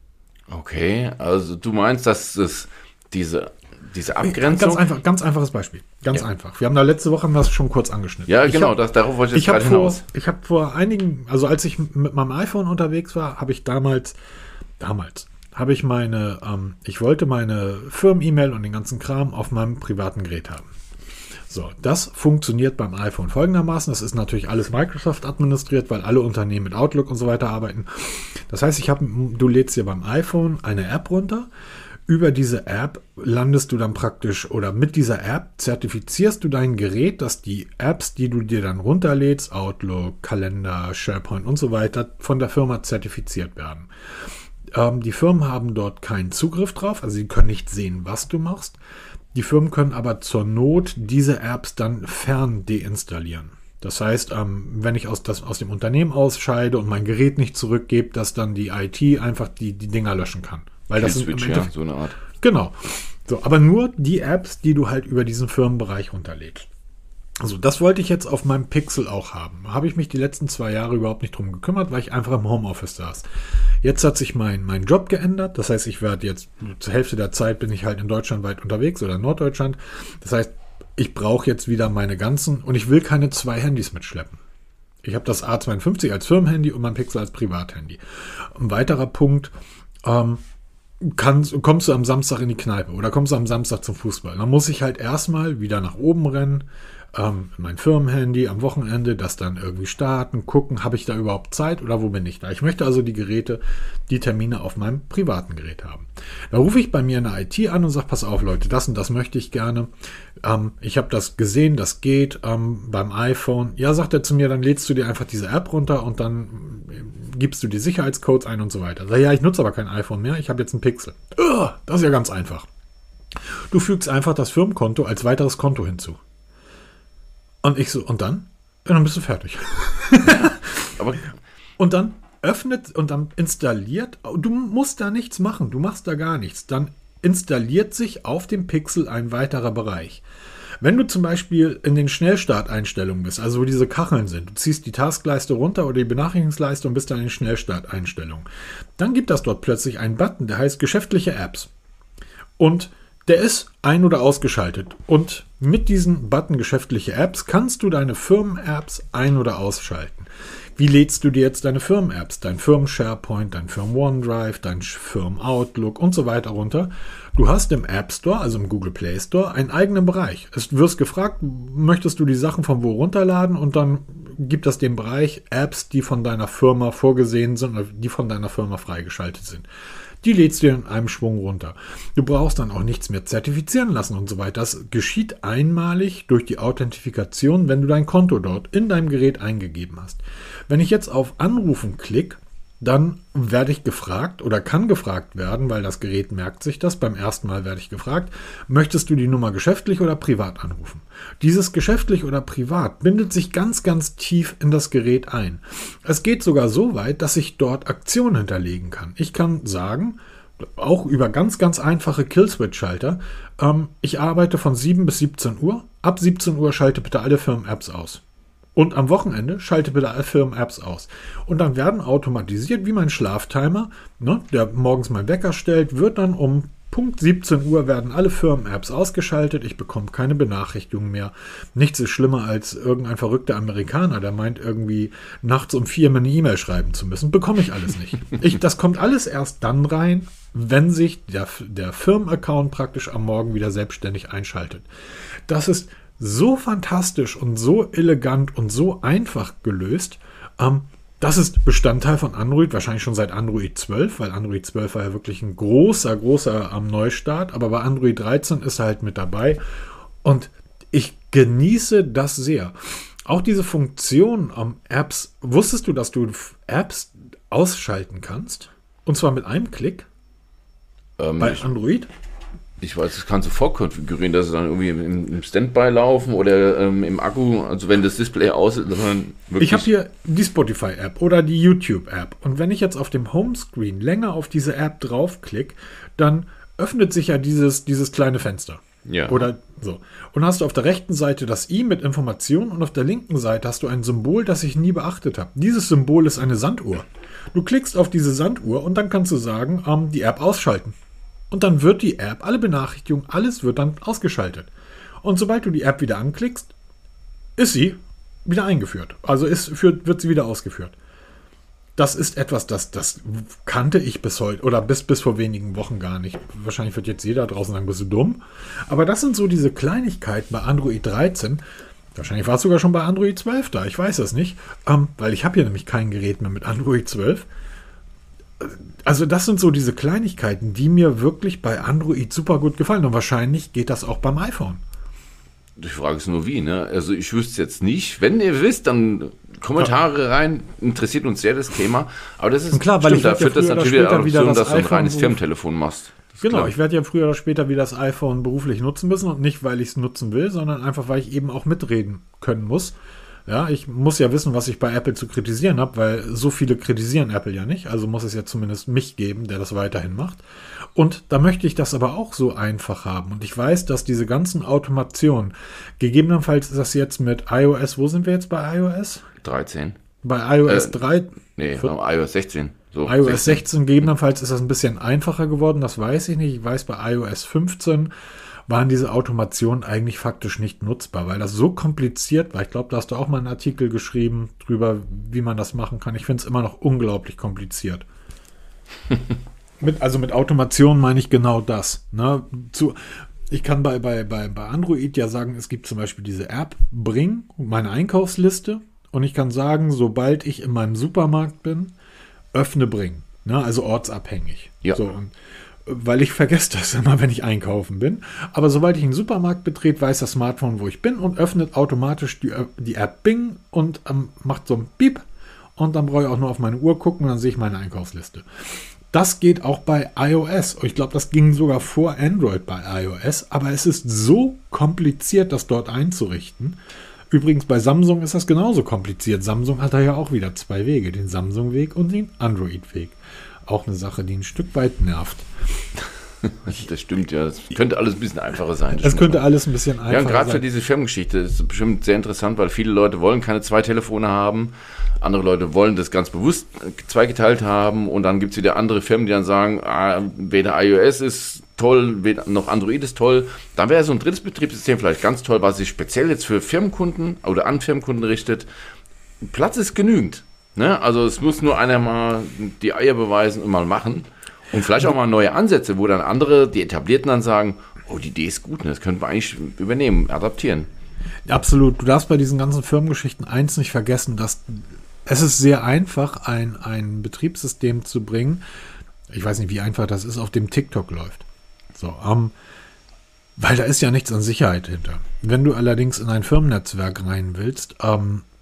Okay, also du meinst, dass es diese... Diese Abgrenzung? Ganz einfach, ganz einfaches Beispiel. Ganz ja. einfach. Wir haben da letzte Woche haben wir das schon kurz angeschnitten. Ja, ich genau, hab, das, darauf wollte ich jetzt gerade hinaus. Ich habe vor einigen, also als ich mit meinem iPhone unterwegs war, habe ich damals, damals, habe ich meine, ähm, ich wollte meine Firmen-E-Mail und den ganzen Kram auf meinem privaten Gerät haben. So, das funktioniert beim iPhone folgendermaßen. Das ist natürlich alles Microsoft administriert, weil alle Unternehmen mit Outlook und so weiter arbeiten. Das heißt, ich habe, du lädst dir beim iPhone eine App runter. Über diese App landest du dann praktisch oder mit dieser App zertifizierst du dein Gerät, dass die Apps, die du dir dann runterlädst, Outlook, Kalender, SharePoint und so weiter, von der Firma zertifiziert werden. Ähm, die Firmen haben dort keinen Zugriff drauf, also sie können nicht sehen, was du machst. Die Firmen können aber zur Not diese Apps dann fern deinstallieren. Das heißt, ähm, wenn ich aus, das, aus dem Unternehmen ausscheide und mein Gerät nicht zurückgebe, dass dann die I T einfach die, die Dinger löschen kann. Weil das ist Switch, ja, so eine Art. Genau. So, aber nur die Apps, die du halt über diesen Firmenbereich runterlädst. Also das wollte ich jetzt auf meinem Pixel auch haben. Habe ich mich die letzten zwei Jahre überhaupt nicht drum gekümmert, weil ich einfach im Homeoffice saß. Jetzt hat sich mein, mein Job geändert. Das heißt, ich werde jetzt zur Hälfte der Zeit bin ich halt in Deutschland weit unterwegs oder in Norddeutschland. Das heißt, ich brauche jetzt wieder meine ganzen und ich will keine zwei Handys mitschleppen. Ich habe das A zweiundfünfzig als Firmenhandy und mein Pixel als Privathandy. Ein weiterer Punkt, ähm, Kann, kommst du am Samstag in die Kneipe oder kommst du am Samstag zum Fußball. Dann muss ich halt erstmal wieder nach oben rennen, ähm, mein Firmenhandy am Wochenende, das dann irgendwie starten, gucken, habe ich da überhaupt Zeit oder wo bin ich da? Ich möchte also die Geräte, die Termine auf meinem privaten Gerät haben. Da rufe ich bei mir in der I T an und sage, pass auf Leute, das und das möchte ich gerne. Ähm, ich habe das gesehen, das geht ähm, beim iPhone. Ja, sagt er zu mir, dann lädst du dir einfach diese App runter und dann gibst du die Sicherheitscodes ein und so weiter. Sag, ja, ich nutze aber kein iPhone mehr, ich habe jetzt einen Pixel. Uh, das ist ja ganz einfach. Du fügst einfach das Firmenkonto als weiteres Konto hinzu. Und ich so, und dann? Ja, dann bist du fertig. Ja, aber und dann öffnet und dann installiert, du musst da nichts machen, du machst da gar nichts. Dann installiert sich auf dem Pixel ein weiterer Bereich. Wenn du zum Beispiel in den Schnellstarteinstellungen bist, also wo diese Kacheln sind, du ziehst die Taskleiste runter oder die Benachrichtigungsleiste und bist dann in den Schnellstarteinstellungen, dann gibt das dort plötzlich einen Button, der heißt geschäftliche Apps. Und der ist ein- oder ausgeschaltet. Und mit diesem Button geschäftliche Apps kannst du deine Firmen-Apps ein- oder ausschalten. Wie lädst du dir jetzt deine Firmen-Apps, dein Firmen-SharePoint, dein Firmen-OneDrive, dein Firmen-Outlook und so weiter runter? Du hast im App Store, also im Google Play Store, einen eigenen Bereich. Es wirst gefragt, möchtest du die Sachen von wo runterladen? Und dann gibt es den Bereich Apps, die von deiner Firma vorgesehen sind oder die von deiner Firma freigeschaltet sind. Die lädst du in einem Schwung runter. Du brauchst dann auch nichts mehr zertifizieren lassen und so weiter. Das geschieht einmalig durch die Authentifikation, wenn du dein Konto dort in deinem Gerät eingegeben hast. Wenn ich jetzt auf Anrufen klicke, dann werde ich gefragt oder kann gefragt werden, weil das Gerät merkt sich das. Beim ersten Mal werde ich gefragt, möchtest du die Nummer geschäftlich oder privat anrufen? Dieses geschäftlich oder privat bindet sich ganz, ganz tief in das Gerät ein. Es geht sogar so weit, dass ich dort Aktionen hinterlegen kann. Ich kann sagen, auch über ganz, ganz einfache Killswitch-Schalter, ähm, ich arbeite von sieben bis siebzehn Uhr. Ab siebzehn Uhr schalte bitte alle Firmen-Apps aus. Und am Wochenende schalte bitte alle Firmen-Apps aus. Und dann werden automatisiert, wie mein Schlaftimer, ne, der morgens meinen Wecker stellt, wird dann um Punkt siebzehn Uhr werden alle Firmen-Apps ausgeschaltet. Ich bekomme keine Benachrichtigungen mehr. Nichts ist schlimmer als irgendein verrückter Amerikaner, der meint irgendwie nachts um vier mir eine E-Mail schreiben zu müssen. Bekomme ich alles nicht. Ich, das kommt alles erst dann rein, wenn sich der, der Firmenaccount praktisch am Morgen wieder selbstständig einschaltet. Das ist so fantastisch und so elegant und so einfach gelöst. Ähm, das ist Bestandteil von Android, wahrscheinlich schon seit Android zwölf, weil Android zwölf war ja wirklich ein großer, großer ähm, Neustart. Aber bei Android dreizehn ist er halt mit dabei. Und ich genieße das sehr. Auch diese Funktion am ähm, Apps. Wusstest du, dass du Apps ausschalten kannst? Und zwar mit einem Klick? Ähm, bei Android? Ich weiß, das kannst du vorkonfigurieren, dass sie dann irgendwie im, im Standby laufen oder ähm, im Akku, also wenn das Display aus ist, dass man wirklich... Ich habe hier die Spotify-App oder die YouTube-App und wenn ich jetzt auf dem Homescreen länger auf diese App draufklicke, dann öffnet sich ja dieses, dieses kleine Fenster. Ja. Oder so. Und hast du auf der rechten Seite das i mit Informationen und auf der linken Seite hast du ein Symbol, das ich nie beachtet habe. Dieses Symbol ist eine Sanduhr. Du klickst auf diese Sanduhr und dann kannst du sagen, ähm, die App ausschalten. Und dann wird die App, alle Benachrichtigungen, alles wird dann ausgeschaltet. Und sobald du die App wieder anklickst, ist sie wieder eingeführt. Also ist, für, wird sie wieder ausgeführt. Das ist etwas, das, das kannte ich bis heute oder bis, bis vor wenigen Wochen gar nicht. Wahrscheinlich wird jetzt jeder draußen sagen, bist du dumm? Aber das sind so diese Kleinigkeiten bei Android dreizehn. Wahrscheinlich war es sogar schon bei Android zwölf da, ich weiß es nicht. Ähm, weil ich habe hier nämlich kein Gerät mehr mit Android zwölf. Also das sind so diese Kleinigkeiten, die mir wirklich bei Android super gut gefallen. Und wahrscheinlich geht das auch beim iPhone. Die Frage ist nur wie, ne? Also ich wüsste jetzt nicht. Wenn ihr wisst, dann Kommentare rein. Interessiert uns sehr das Thema. Aber das ist klar, weil stimmt, ich da führt ja das natürlich wieder dazu, das dass du ein reines Firmentelefon machst. Genau, klar. Ich werde ja früher oder später wieder das iPhone beruflich nutzen müssen. Und nicht, weil ich es nutzen will, sondern einfach, weil ich eben auch mitreden können muss. Ja, ich muss ja wissen, was ich bei Apple zu kritisieren habe, weil so viele kritisieren Apple ja nicht. Also muss es ja zumindest mich geben, der das weiterhin macht. Und da möchte ich das aber auch so einfach haben. Und ich weiß, dass diese ganzen Automationen, gegebenenfalls ist das jetzt mit iOS, wo sind wir jetzt bei iOS? dreizehn. Bei iOS äh, drei? Nee, iOS sechzehn. So, iOS sechzehn, gegebenenfalls ist das ein bisschen einfacher geworden, das weiß ich nicht. Ich weiß, bei iOS fünfzehn waren diese Automationen eigentlich faktisch nicht nutzbar, weil das so kompliziert war. Ich glaube, da hast du auch mal einen Artikel geschrieben drüber, wie man das machen kann. Ich finde es immer noch unglaublich kompliziert. mit, also mit Automation meine ich genau das. Ne? Zu, ich kann bei, bei, bei, bei Android ja sagen, es gibt zum Beispiel diese App Bring, meine Einkaufsliste. Und ich kann sagen, sobald ich in meinem Supermarkt bin, öffne Bring. Ne? Also ortsabhängig. Ja. So, und weil ich vergesse das immer, wenn ich einkaufen bin. Aber sobald ich einen Supermarkt betrete, weiß das Smartphone, wo ich bin und öffnet automatisch die, die App Bing und ähm, macht so ein Piep und dann brauche ich auch nur auf meine Uhr gucken und dann sehe ich meine Einkaufsliste. Das geht auch bei iOS. Ich glaube, das ging sogar vor Android bei iOS, aber es ist so kompliziert, das dort einzurichten. Übrigens, bei Samsung ist das genauso kompliziert. Samsung hat da ja auch wieder zwei Wege, den Samsung-Weg und den Android-Weg. Auch eine Sache, die ein Stück weit nervt. Das stimmt, ja. Es könnte alles ein bisschen einfacher sein. Es könnte alles ein bisschen einfacher sein. Ja, und gerade für diese Firmengeschichte ist es bestimmt sehr interessant, weil viele Leute wollen keine zwei Telefone haben. Andere Leute wollen das ganz bewusst zweigeteilt haben. Und dann gibt es wieder andere Firmen, die dann sagen, ah, weder iOS ist toll, weder noch Android ist toll. Dann wäre so ein drittes Betriebssystem vielleicht ganz toll, was sich speziell jetzt für Firmenkunden oder an Firmenkunden richtet. Platz ist genügend. Ne? Also es muss nur einer mal die Eier beweisen und mal machen. Und vielleicht auch mal neue Ansätze, wo dann andere, die Etablierten dann sagen, oh, die Idee ist gut, ne? Das könnten wir eigentlich übernehmen, adaptieren. Absolut. Du darfst bei diesen ganzen Firmengeschichten eins nicht vergessen, dass es ist sehr einfach, ein, ein Betriebssystem zu bringen. Ich weiß nicht, wie einfach das ist, auf dem TikTok läuft. So, ähm, weil da ist ja nichts an Sicherheit hinter. Wenn du allerdings in ein Firmennetzwerk rein willst, ähm,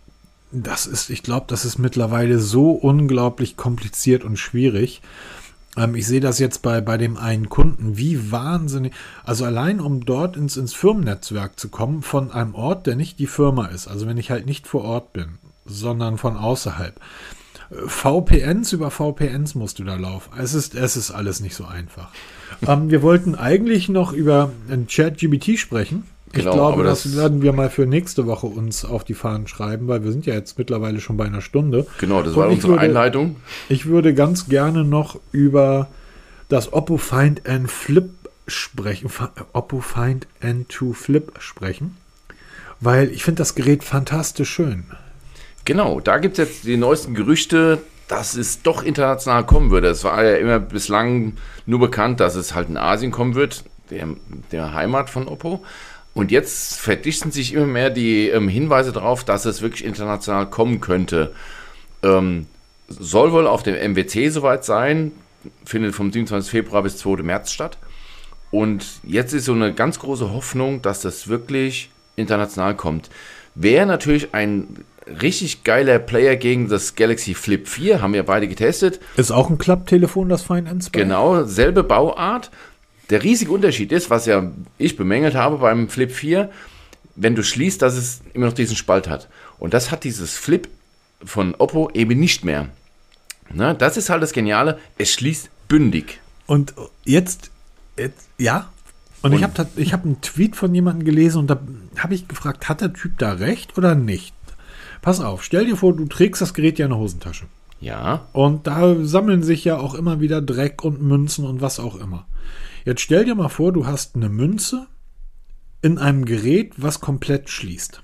das ist, ich glaube, das ist mittlerweile so unglaublich kompliziert und schwierig. Ähm, ich sehe das jetzt bei, bei dem einen Kunden, wie wahnsinnig, also allein um dort ins, ins Firmennetzwerk zu kommen, von einem Ort, der nicht die Firma ist, also wenn ich halt nicht vor Ort bin, sondern von außerhalb. V P Ns über V P Ns musst du da laufen. Es ist, es ist alles nicht so einfach. ähm, wir wollten eigentlich noch über ein ChatGPT sprechen. Ich Genau, glaube, aber das, das werden wir mal für nächste Woche uns auf die Fahnen schreiben, weil wir sind ja jetzt mittlerweile schon bei einer Stunde. Genau, das Und war ich unsere würde, Einleitung. Ich würde ganz gerne noch über das Oppo Find N Flip sprechen, Oppo Find N zwei Flip sprechen, weil ich finde das Gerät fantastisch schön. Genau, da gibt es jetzt die neuesten Gerüchte, dass es doch international kommen würde. Es war ja immer bislang nur bekannt, dass es halt in Asien kommen wird, der, der Heimat von Oppo. Und jetzt verdichten sich immer mehr die ähm, Hinweise darauf, dass es wirklich international kommen könnte. Ähm, soll wohl auf dem M W C soweit sein, findet vom siebenundzwanzigsten Februar bis zweiten März statt. Und jetzt ist so eine ganz große Hoffnung, dass das wirklich international kommt. Wäre natürlich ein richtig geiler Player gegen das Galaxy Flip vier, haben wir beide getestet. Ist auch ein Klapptelefon, das Find N zwei? Genau, selbe Bauart. Der riesige Unterschied ist, was ja ich bemängelt habe beim Flip vier, wenn du schließt, dass es immer noch diesen Spalt hat. Und das hat dieses Flip von Oppo eben nicht mehr. Na, das ist halt das Geniale, es schließt bündig. Und jetzt, jetzt ja, und, und ich habe ich hab einen Tweet von jemandem gelesen und da habe ich gefragt, hat der Typ da recht oder nicht? Pass auf, stell dir vor, du trägst das Gerät ja in der Hosentasche. Ja. Und da sammeln sich ja auch immer wieder Dreck und Münzen und was auch immer. Jetzt stell dir mal vor, du hast eine Münze in einem Gerät, was komplett schließt.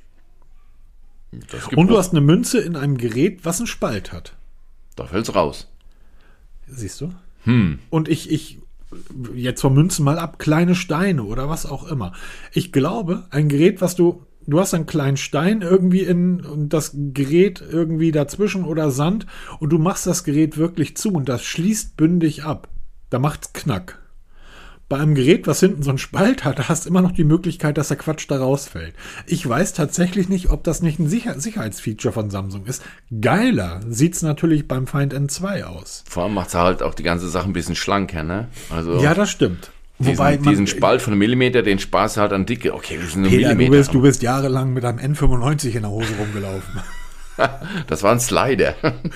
Und du hast eine Münze in einem Gerät, was einen Spalt hat. Da fällt's raus. Siehst du? Hm. Und ich, ich, jetzt von Münzen mal ab, kleine Steine oder was auch immer. Ich glaube, ein Gerät, was du, du hast einen kleinen Stein irgendwie in und das Gerät irgendwie dazwischen oder Sand und du machst das Gerät wirklich zu und das schließt bündig ab. Da macht's Knack. Bei einem Gerät, was hinten so einen Spalt hat, da hast du immer noch die Möglichkeit, dass der Quatsch da rausfällt. Ich weiß tatsächlich nicht, ob das nicht ein Sicher- Sicherheitsfeature von Samsung ist. Geiler sieht's natürlich beim Find N zwei aus. Vor allem macht es halt auch die ganze Sache ein bisschen schlanker, ne? Also Ja, das stimmt. diesen, Wobei man, diesen Spalt von einem Millimeter, den Spaß halt an Dicke. Okay, wir sind nur Peter, Millimeter. du bist, du bist jahrelang mit einem N fünfundneunzig in der Hose rumgelaufen. Das war ein Slider.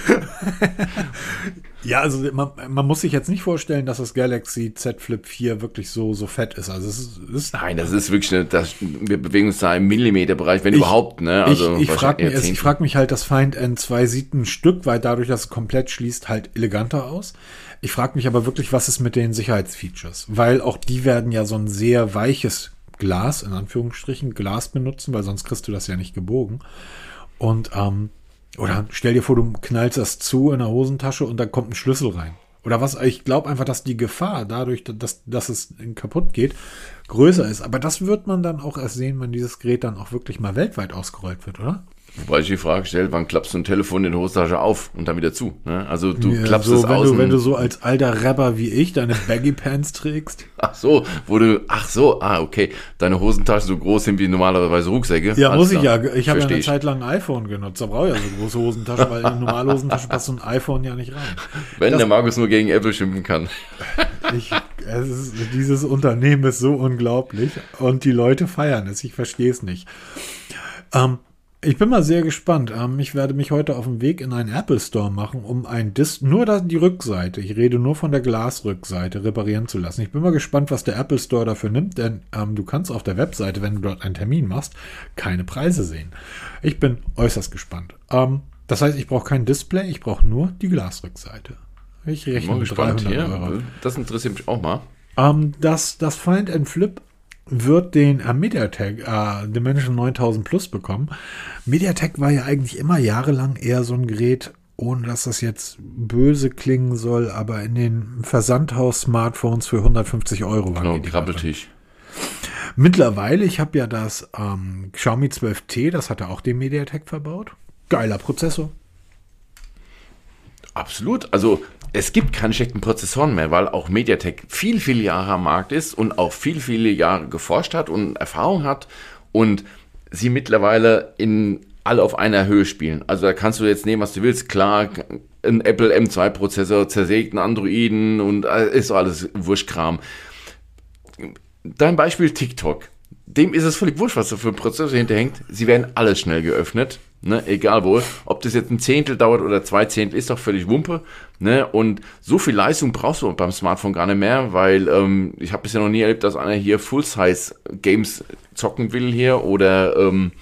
Ja, also man, man muss sich jetzt nicht vorstellen, dass das Galaxy Z Flip vier wirklich so, so fett ist. Also es ist, es ist Nein, das ist wirklich eine, das, wir bewegen uns da im Millimeterbereich, wenn Ich- überhaupt, ne? Also ich ich frage mich, eher ich frag mich halt, das Find N zwei sieht ein Stück weit dadurch, dass es komplett schließt, halt eleganter aus. Ich frage mich aber wirklich, was ist mit den Sicherheitsfeatures? Weil auch die werden ja so ein sehr weiches Glas, in Anführungsstrichen, Glas benutzen, weil sonst kriegst du das ja nicht gebogen. Und, ähm, oder stell dir vor, du knallst das zu in der Hosentasche und da kommt ein Schlüssel rein. Oder was, ich glaube einfach, dass die Gefahr dadurch, dass, dass es kaputt geht, größer ist. Aber das wird man dann auch erst sehen, wenn dieses Gerät dann auch wirklich mal weltweit ausgerollt wird, oder? Wobei ich die Frage stelle, wann klappst du ein Telefon in der Hosentasche auf und dann wieder zu? Ne? Also du Ja, klappst so, es wenn aus. du, wenn du so als alter Rapper wie ich deine Baggy Pants trägst. Ach so, wo du, ach so, ah, okay. Deine Hosentaschen so groß sind wie normalerweise Rucksäcke. Ja, Alles muss ich klar. ja. Ich habe ja Versteh eine Zeit lang ein iPhone genutzt. Da brauche ich ja so große Hosentaschen, weil in eine normale Hosentasche passt so ein iPhone ja nicht rein. Wenn das- der Markus nur gegen Apple schimpfen kann. Ich, es ist, dieses Unternehmen ist so unglaublich und die Leute feiern es. Ich verstehe es nicht. Ähm, ich bin mal sehr gespannt. Ähm, ich werde mich heute auf den Weg in einen Apple Store machen, um ein Dis nur da, die Rückseite, ich rede nur von der Glasrückseite, reparieren zu lassen. Ich bin mal gespannt, was der Apple Store dafür nimmt, denn ähm, du kannst auf der Webseite, wenn du dort einen Termin machst, keine Preise sehen. Ich bin äußerst gespannt. Ähm, das heißt, ich brauche kein Display, ich brauche nur die Glasrückseite. Ich Ich bin rechne mal mit gespannt dreihundert hier. Euro. Das interessiert mich auch mal. Ähm, das, das Find N Flip wird den äh, MediaTek äh, Dimension neuntausend Plus bekommen. MediaTek war ja eigentlich immer jahrelang eher so ein Gerät, ohne dass das jetzt böse klingen soll, aber in den Versandhaus-Smartphones für hundertfünfzig Euro waren Genau, die Dinger drin. Krabbeltisch. Mittlerweile, ich habe ja das ähm, Xiaomi zwölf T, das hat ja auch den MediaTek verbaut. Geiler Prozessor. Absolut. Also es gibt keine schlechten Prozessoren mehr, weil auch MediaTek viel, viele Jahre am Markt ist und auch viel, viele Jahre geforscht hat und Erfahrung hat und sie mittlerweile in alle auf einer Höhe spielen. Also da kannst du jetzt nehmen, was du willst. Klar, ein Apple M zwei Prozessor zersägt einen Androiden und ist doch alles Wurstkram. Dein Beispiel TikTok. Dem ist es völlig wurscht, was da für ein Prozessor hinterhängt. Sie werden alles schnell geöffnet, ne? Egal wo. Ob das jetzt ein Zehntel dauert oder zwei Zehntel, ist doch völlig Wumpe. Ne? Und so viel Leistung brauchst du beim Smartphone gar nicht mehr, weil ähm, ich habe bisher noch nie erlebt, dass einer hier Full-Size-Games zocken will hier oder ähm,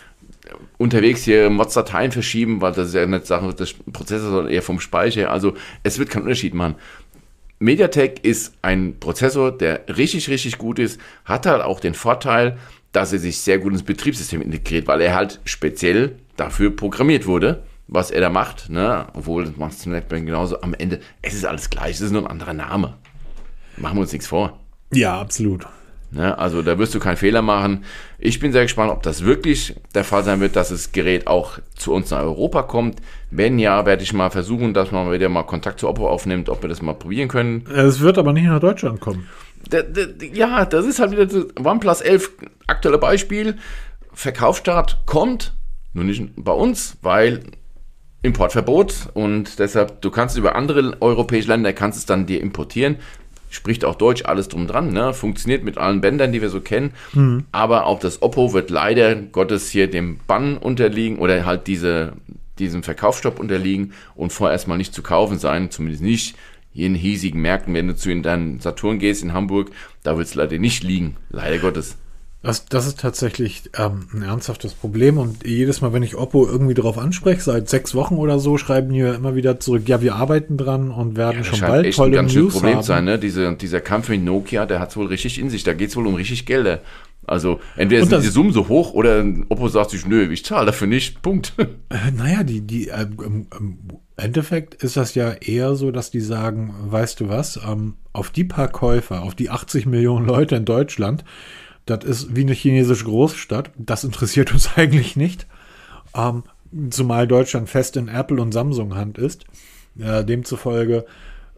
unterwegs hier Mods-Dateien verschieben, weil das ist ja nicht Sache des Prozessors, sondern eher vom Speicher. Also es wird keinen Unterschied machen. MediaTek ist ein Prozessor, der richtig, richtig gut ist, hat halt auch den Vorteil, dass er sich sehr gut ins Betriebssystem integriert, weil er halt speziell dafür programmiert wurde, was er da macht, ne? Obwohl, das macht es zum Netbank genauso. Am Ende, es ist alles gleich, es ist nur ein anderer Name. Machen wir uns nichts vor. Ja, absolut. Ne? Also da wirst du keinen Fehler machen. Ich bin sehr gespannt, ob das wirklich der Fall sein wird, dass das Gerät auch zu uns nach Europa kommt. Wenn ja, werde ich mal versuchen, dass man wieder mal Kontakt zu Oppo aufnimmt, ob wir das mal probieren können. Es wird aber nicht nach Deutschland kommen. Da, da, ja, das ist halt wieder das OnePlus elf aktuelle Beispiel. Verkaufsstart kommt, nur nicht bei uns, weil Importverbot und deshalb, du kannst über andere europäische Länder, kannst es dann dir importieren. Spricht auch Deutsch, alles drum dran, ne? Funktioniert mit allen Bändern, die wir so kennen. Mhm. Aber auch das Oppo wird leider Gottes hier dem Bann unterliegen oder halt diese, diesem Verkaufsstopp unterliegen und vorerst mal nicht zu kaufen sein, zumindest nicht hier in hiesigen Märkten. Wenn du zu in deinen Saturn gehst in Hamburg, da wird es leider nicht liegen, leider Gottes. Das, das ist tatsächlich ähm, ein ernsthaftes Problem und jedes Mal, wenn ich Oppo irgendwie drauf anspreche, seit sechs Wochen oder so, schreiben die immer wieder zurück, ja, wir arbeiten dran und werden ja, schon bald echt tolle ein ganz News Problem haben. Sein, ne? Diese, dieser Kampf mit Nokia, der hat es wohl richtig in sich, da geht es wohl um richtig Gelder. Also entweder sind die Summen so hoch oder Oppo sagt sich, nö, ich zahle dafür nicht, Punkt. Äh, naja, die, die äh, im, im Endeffekt ist das ja eher so, dass die sagen, weißt du was, ähm, auf die paar Käufer, auf die achtzig Millionen Leute in Deutschland, das ist wie eine chinesische Großstadt. Das interessiert uns eigentlich nicht. Ähm, zumal Deutschland fest in Apple und Samsung Hand ist. Äh, demzufolge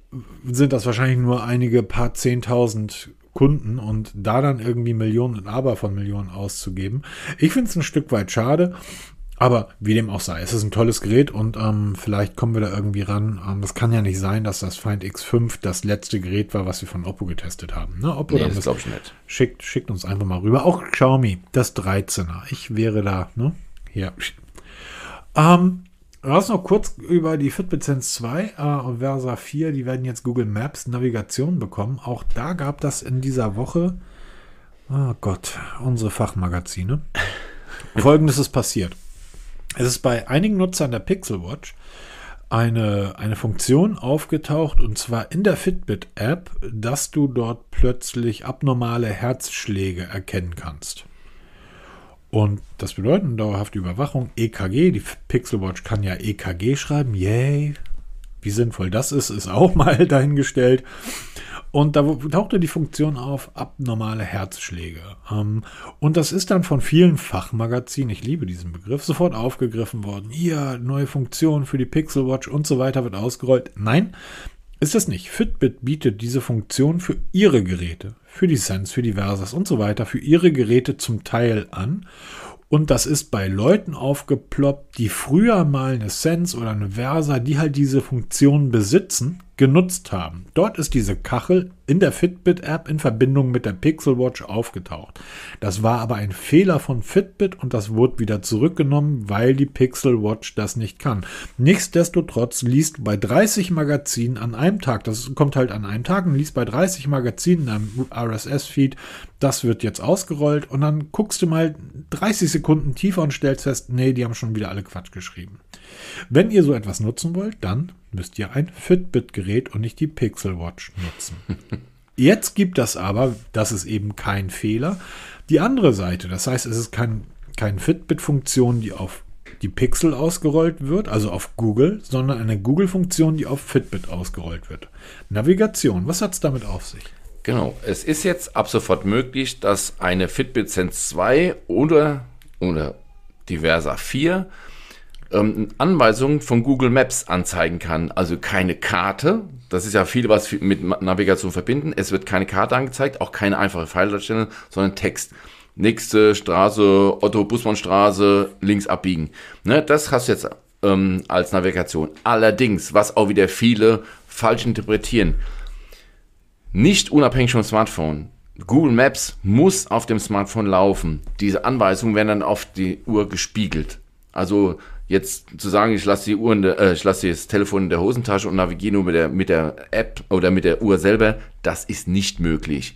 sind das wahrscheinlich nur einige paar zehntausend Kunden und da dann irgendwie Millionen und Aber von Millionen auszugeben. Ich finde es ein Stück weit schade. Aber wie dem auch sei, es ist ein tolles Gerät und ähm, vielleicht kommen wir da irgendwie ran. Ähm, das kann ja nicht sein, dass das Find X fünf das letzte Gerät war, was wir von Oppo getestet haben. Ne? Oppo, nee, das glaube ich nicht. Schickt, schickt uns einfach mal rüber. Auch Xiaomi, das dreizehner. Ich wäre da, ne? Hier. Ähm, was noch kurz über die Fitbit Sense zwei äh, und Versa vier, die werden jetzt Google Maps Navigation bekommen. Auch da gab das in dieser Woche, oh Gott, unsere Fachmagazine. Folgendes ist passiert. Es ist bei einigen Nutzern der Pixel Watch eine, eine Funktion aufgetaucht, und zwar in der Fitbit-App, dass du dort plötzlich abnormale Herzschläge erkennen kannst. Und das bedeutet dauerhafte Überwachung, E K G. Die Pixel Watch kann ja E K G schreiben. Yay! Wie sinnvoll das ist, ist auch mal dahingestellt. Und da tauchte die Funktion auf, abnormale Herzschläge. Ähm, und das ist dann von vielen Fachmagazinen, ich liebe diesen Begriff, sofort aufgegriffen worden. Hier, neue Funktion für die Pixel Watch und so weiter wird ausgerollt. Nein, ist es nicht. Fitbit bietet diese Funktion für ihre Geräte, für die Sense, für die Versas und so weiter, für ihre Geräte zum Teil an. Und das ist bei Leuten aufgeploppt, die früher mal eine Sense oder eine Versa, die halt diese Funktion besitzen, genutzt haben. Dort ist diese Kachel in der Fitbit-App in Verbindung mit der Pixel Watch aufgetaucht. Das war aber ein Fehler von Fitbit und das wurde wieder zurückgenommen, weil die Pixel Watch das nicht kann. Nichtsdestotrotz liest bei dreißig Magazinen an einem Tag, das kommt halt an einem Tag und liest bei dreißig Magazinen in einem R S S-Feed, das wird jetzt ausgerollt und dann guckst du mal dreißig Sekunden tiefer und stellst fest, nee, die haben schon wieder alle Quatsch geschrieben. Wenn ihr so etwas nutzen wollt, dann müsst ihr ein Fitbit-Gerät und nicht die Pixel Watch nutzen. Jetzt gibt das aber, das ist eben kein Fehler, die andere Seite. Das heißt, es ist kein, keine Fitbit-Funktion, die auf die Pixel ausgerollt wird, also auf Google, sondern eine Google-Funktion, die auf Fitbit ausgerollt wird. Navigation, was hat es damit auf sich? Genau, es ist jetzt ab sofort möglich, dass eine Fitbit Sense zwei oder, oder die Versa vier ähm, Anweisungen von Google Maps anzeigen kann. Also keine Karte, das ist ja viel, was mit Navigation verbinden. Es wird keine Karte angezeigt, auch keine einfache Pfeildarstellung, sondern Text. nächste Straße, Otto-Bussmann-Straße, links abbiegen. Ne, das hast du jetzt ähm, als Navigation. Allerdings, was auch wieder viele falsch interpretieren, nicht unabhängig vom Smartphone. Google Maps muss auf dem Smartphone laufen. Diese Anweisungen werden dann auf die Uhr gespiegelt. Also jetzt zu sagen, ich lasse die Uhr in der, äh, ich lasse das Telefon in der Hosentasche und navigiere nur mit der, mit der App oder mit der Uhr selber, das ist nicht möglich.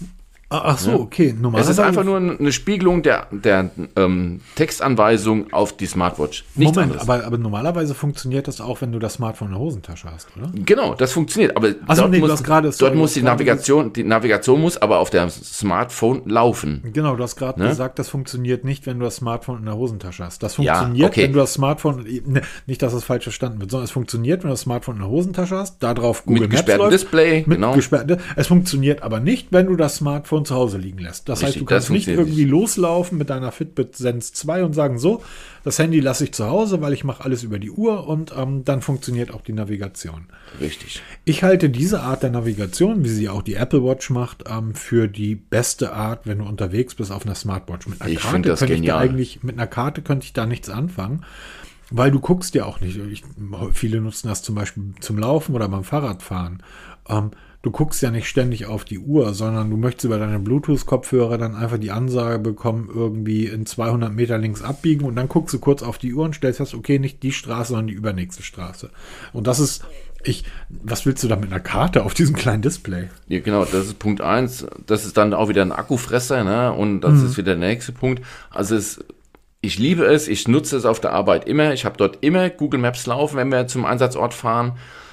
Ach so, okay. Es ist einfach nur eine Spiegelung der, der ähm, Textanweisung auf die Smartwatch. Nichts Moment, anderes. aber, aber normalerweise funktioniert das auch, wenn du das Smartphone in der Hosentasche hast, oder? Genau, das funktioniert. Aber Ach so, dort nee, du muss, hast gerade- dort sorry, muss du die hast gerade Navigation, die Navigation muss aber auf dem Smartphone laufen. Genau, du hast gerade Ne? gesagt, das funktioniert nicht, wenn du das Smartphone in der Hosentasche hast. Das Ja, funktioniert, okay. wenn du das Smartphone, ne, nicht, dass das falsch verstanden wird, sondern es funktioniert, wenn du das Smartphone in der Hosentasche hast, da drauf Google Mit Maps gesperrtem läuft. Display, Mit genau. gesperrtem, es funktioniert aber nicht, wenn du das Smartphone zu Hause liegen lässt. Das heißt, Richtig, du kannst das nicht funktioniert irgendwie loslaufen mit deiner Fitbit Sense zwei und sagen, so, das Handy lasse ich zu Hause, weil ich mache alles über die Uhr und ähm, dann funktioniert auch die Navigation. Richtig. Ich halte diese Art der Navigation, wie sie auch die Apple Watch macht, ähm, für die beste Art, wenn du unterwegs bist auf einer Smartwatch. Mit einer Ich Karte finde das könnte ich da genial. eigentlich, mit einer Karte könnte ich da nichts anfangen, weil du guckst ja auch nicht. Ich, viele nutzen das zum Beispiel zum Laufen oder beim Fahrradfahren. Ähm, du guckst ja nicht ständig auf die Uhr, sondern du möchtest über deine Bluetooth-Kopfhörer dann einfach die Ansage bekommen, irgendwie in zweihundert Meter links abbiegen und dann guckst du kurz auf die Uhr und stellst fest, okay, nicht die Straße, sondern die übernächste Straße. Und das ist, ich, was willst du da mit einer Karte auf diesem kleinen Display? Ja, genau, das ist Punkt eins. Das ist dann auch wieder ein Akkufresser, ne? Und das Mhm. ist wieder der nächste Punkt. Also es, ich liebe es, ich nutze es auf der Arbeit immer. Ich habe dort immer Google Maps laufen, wenn wir zum Einsatzort fahren.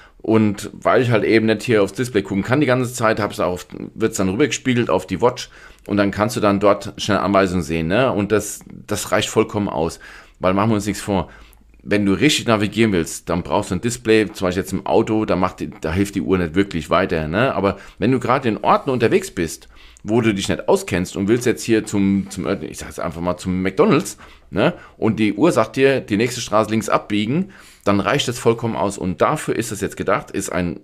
Und weil ich halt eben nicht hier aufs Display gucken kann die ganze Zeit, wird es dann rübergespiegelt auf die Watch und dann kannst du dann dort schnell Anweisungen sehen. Ne? Und das, das reicht vollkommen aus. Weil machen wir uns nichts vor. Wenn du richtig navigieren willst, dann brauchst du ein Display, zum Beispiel jetzt im Auto, da, macht die, da hilft die Uhr nicht wirklich weiter. Ne? Aber wenn du gerade in Orten unterwegs bist, wo du dich nicht auskennst und willst jetzt hier zum, zum ich sag jetzt einfach mal zum McDonald's, ne? Und die Uhr sagt dir, die nächste Straße links abbiegen, dann reicht das vollkommen aus. Und dafür ist es jetzt gedacht, ist ein,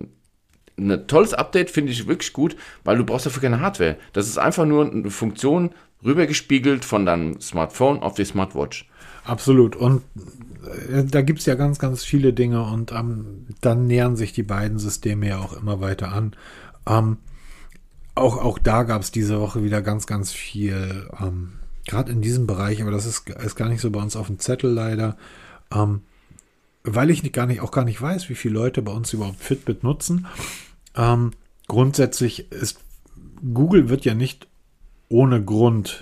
ein tolles Update, finde ich wirklich gut, weil du brauchst dafür keine Hardware. Das ist einfach nur eine Funktion rübergespiegelt von deinem Smartphone auf die Smartwatch. Absolut. Und äh, da gibt es ja ganz, ganz viele Dinge und ähm, dann nähern sich die beiden Systeme ja auch immer weiter an. Ähm, auch, auch da gab es diese Woche wieder ganz, ganz viel, ähm, gerade in diesem Bereich, aber das ist, ist gar nicht so bei uns auf dem Zettel leider, ähm, weil ich nicht, gar nicht, auch gar nicht weiß, wie viele Leute bei uns überhaupt Fitbit nutzen. Ähm, grundsätzlich ist, Google wird ja nicht ohne Grund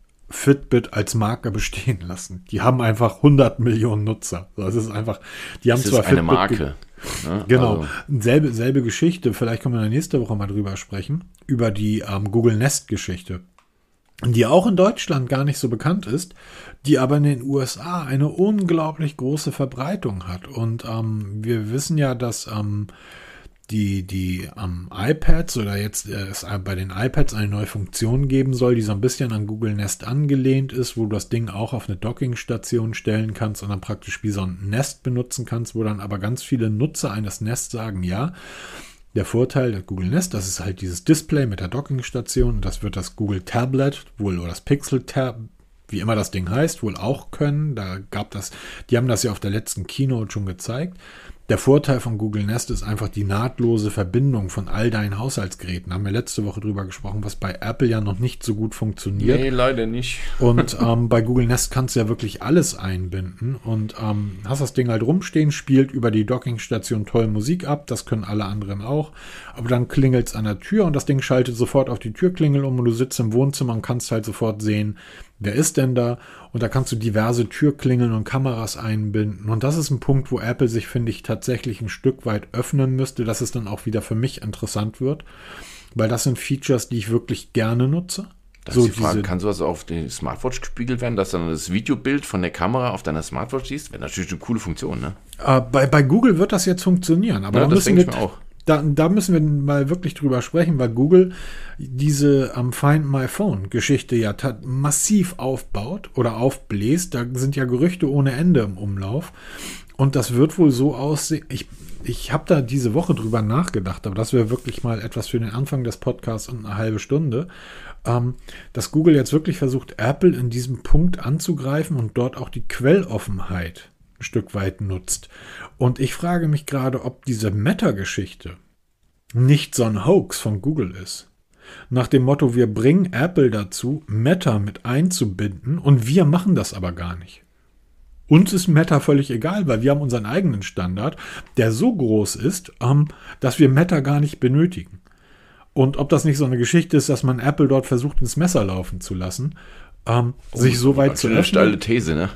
Fitbit als Marke bestehen lassen. Die haben einfach hundert Millionen Nutzer. Das ist einfach, die haben Das zwar ist eine Fitbit Marke. ge- Ne? Genau, Also, selbe, selbe Geschichte. Vielleicht können wir in der nächsten Woche mal drüber sprechen, über die ähm, Google Nest-Geschichte, die auch in Deutschland gar nicht so bekannt ist, die aber in den U S A eine unglaublich große Verbreitung hat. Und ähm, wir wissen ja, dass ähm, die, die ähm, iPads oder jetzt äh, es bei den iPads eine neue Funktion geben soll, die so ein bisschen an Google Nest angelehnt ist, wo du das Ding auch auf eine Dockingstation stellen kannst und dann praktisch wie so ein Nest benutzen kannst, wo dann aber ganz viele Nutzer eines Nest sagen, ja, der Vorteil der Google Nest, das ist halt dieses Display mit der Dockingstation und das wird das Google Tablet wohl oder das Pixel Tab, wie immer das Ding heißt, wohl auch können. Da gab das, die haben das ja auf der letzten Keynote schon gezeigt. Der Vorteil von Google Nest ist einfach die nahtlose Verbindung von all deinen Haushaltsgeräten. Da haben wir letzte Woche drüber gesprochen, was bei Apple ja noch nicht so gut funktioniert. nee, leider nicht. Und ähm, bei Google Nest kannst du ja wirklich alles einbinden und ähm, hast das Ding halt rumstehen, spielt über die Dockingstation toll Musik ab, das können alle anderen auch, aber dann klingelt es an der Tür und das Ding schaltet sofort auf die Türklingel um und du sitzt im Wohnzimmer und kannst halt sofort sehen, wer ist denn da? Und da kannst du diverse Türklingeln und Kameras einbinden. Und das ist ein Punkt, wo Apple sich, finde ich, tatsächlich ein Stück weit öffnen müsste, dass es dann auch wieder für mich interessant wird. Weil das sind Features, die ich wirklich gerne nutze. Das So ist die Frage, diese- kann sowas auf die Smartwatch gespiegelt werden, dass dann das Videobild von der Kamera auf deiner Smartwatch siehst? Wäre natürlich eine coole Funktion, ne? Äh, bei, bei Google wird das jetzt funktionieren, aber Ja, da, das müssen denke wir, ich mir auch. Da, da müssen wir mal wirklich drüber sprechen, weil Google diese am Find My Phone Geschichte ja tat, massiv aufbaut oder aufbläst. Da sind ja Gerüchte ohne Ende im Umlauf. Und das wird wohl so aussehen. Ich, ich habe da diese Woche drüber nachgedacht, aber das wäre wirklich mal etwas für den Anfang des Podcasts und eine halbe Stunde, ähm, dass Google jetzt wirklich versucht, Apple in diesem Punkt anzugreifen und dort auch die Quelloffenheit ein Stück weit nutzt. Und ich frage mich gerade, ob diese Meta-Geschichte nicht so ein Hoax von Google ist. Nach dem Motto, wir bringen Apple dazu, Meta mit einzubinden und wir machen das aber gar nicht. Uns ist Meta völlig egal, weil wir haben unseren eigenen Standard, der so groß ist, ähm, dass wir Meta gar nicht benötigen. Und ob das nicht so eine Geschichte ist, dass man Apple dort versucht, ins Messer laufen zu lassen, ähm, oh, sich so weit zu öffnen. Eine steile These, ne?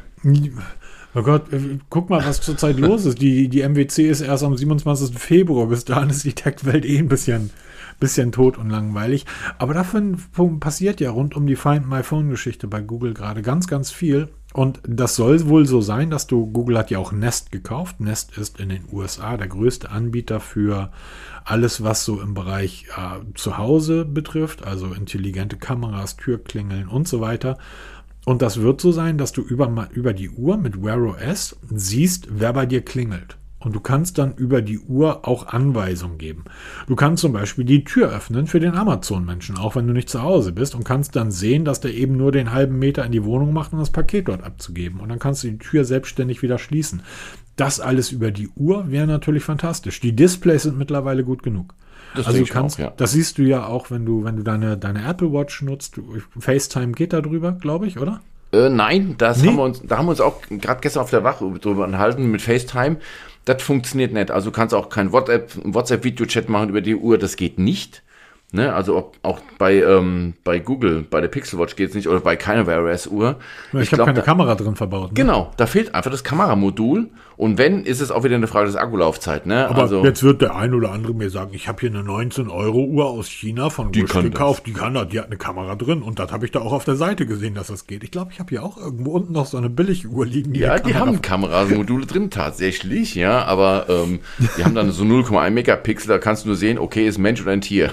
Oh Gott, guck mal, was zurzeit los ist. Die, die M W C ist erst am siebenundzwanzigsten Februar. Bis dahin ist die Tech-Welt eh ein bisschen, bisschen tot und langweilig. Aber davon passiert ja rund um die Find My Phone-Geschichte bei Google gerade ganz, ganz viel. Und das soll wohl so sein, dass du, Google hat ja auch Nest gekauft. Nest ist in den U S A der größte Anbieter für alles, was so im Bereich äh, Zuhause betrifft. Also intelligente Kameras, Türklingeln und so weiter. Und das wird so sein, dass du über, über die Uhr mit Wear O S siehst, wer bei dir klingelt. Und du kannst dann über die Uhr auch Anweisungen geben. Du kannst zum Beispiel die Tür öffnen für den Amazon-Menschen, auch wenn du nicht zu Hause bist, und kannst dann sehen, dass der eben nur den halben Meter in die Wohnung macht, um das Paket dort abzugeben. Und dann kannst du die Tür selbstständig wieder schließen. Das alles über die Uhr wäre natürlich fantastisch. Die Displays sind mittlerweile gut genug. Das also du kannst, auch, ja. Das siehst du ja auch, wenn du, wenn du deine, deine Apple Watch nutzt. FaceTime geht da drüber, glaube ich, oder? Äh, nein, das nee. haben wir uns, da haben wir uns auch gerade gestern auf der Wache drüber unterhalten mit FaceTime. Das funktioniert nicht. Also du kannst auch kein WhatsApp, WhatsApp-Video-Chat machen über die Uhr, das geht nicht. Ne? Also ob, auch bei, ähm, bei Google, bei der Pixel Watch geht es nicht oder bei keiner Wear O S-Uhr. Ja, ich, ich habe keine da, Kamera drin verbaut. Ne? Genau, da fehlt einfach das Kameramodul. Und wenn, ist es auch wieder eine Frage des Akkulaufzeit. Ne? Aber also, jetzt wird der ein oder andere mir sagen, ich habe hier eine neunzehn Euro Uhr aus China von Wish gekauft, die kann das, die hat eine Kamera drin. Und das habe ich da auch auf der Seite gesehen, dass das geht. Ich glaube, ich habe hier auch irgendwo unten noch so eine Billiguhr liegen. Die ja, die haben Kameramodule drin, tatsächlich, ja. Aber ähm, die haben dann so null Komma eins Megapixel, da kannst du nur sehen, okay, ist ein Mensch oder ein Tier.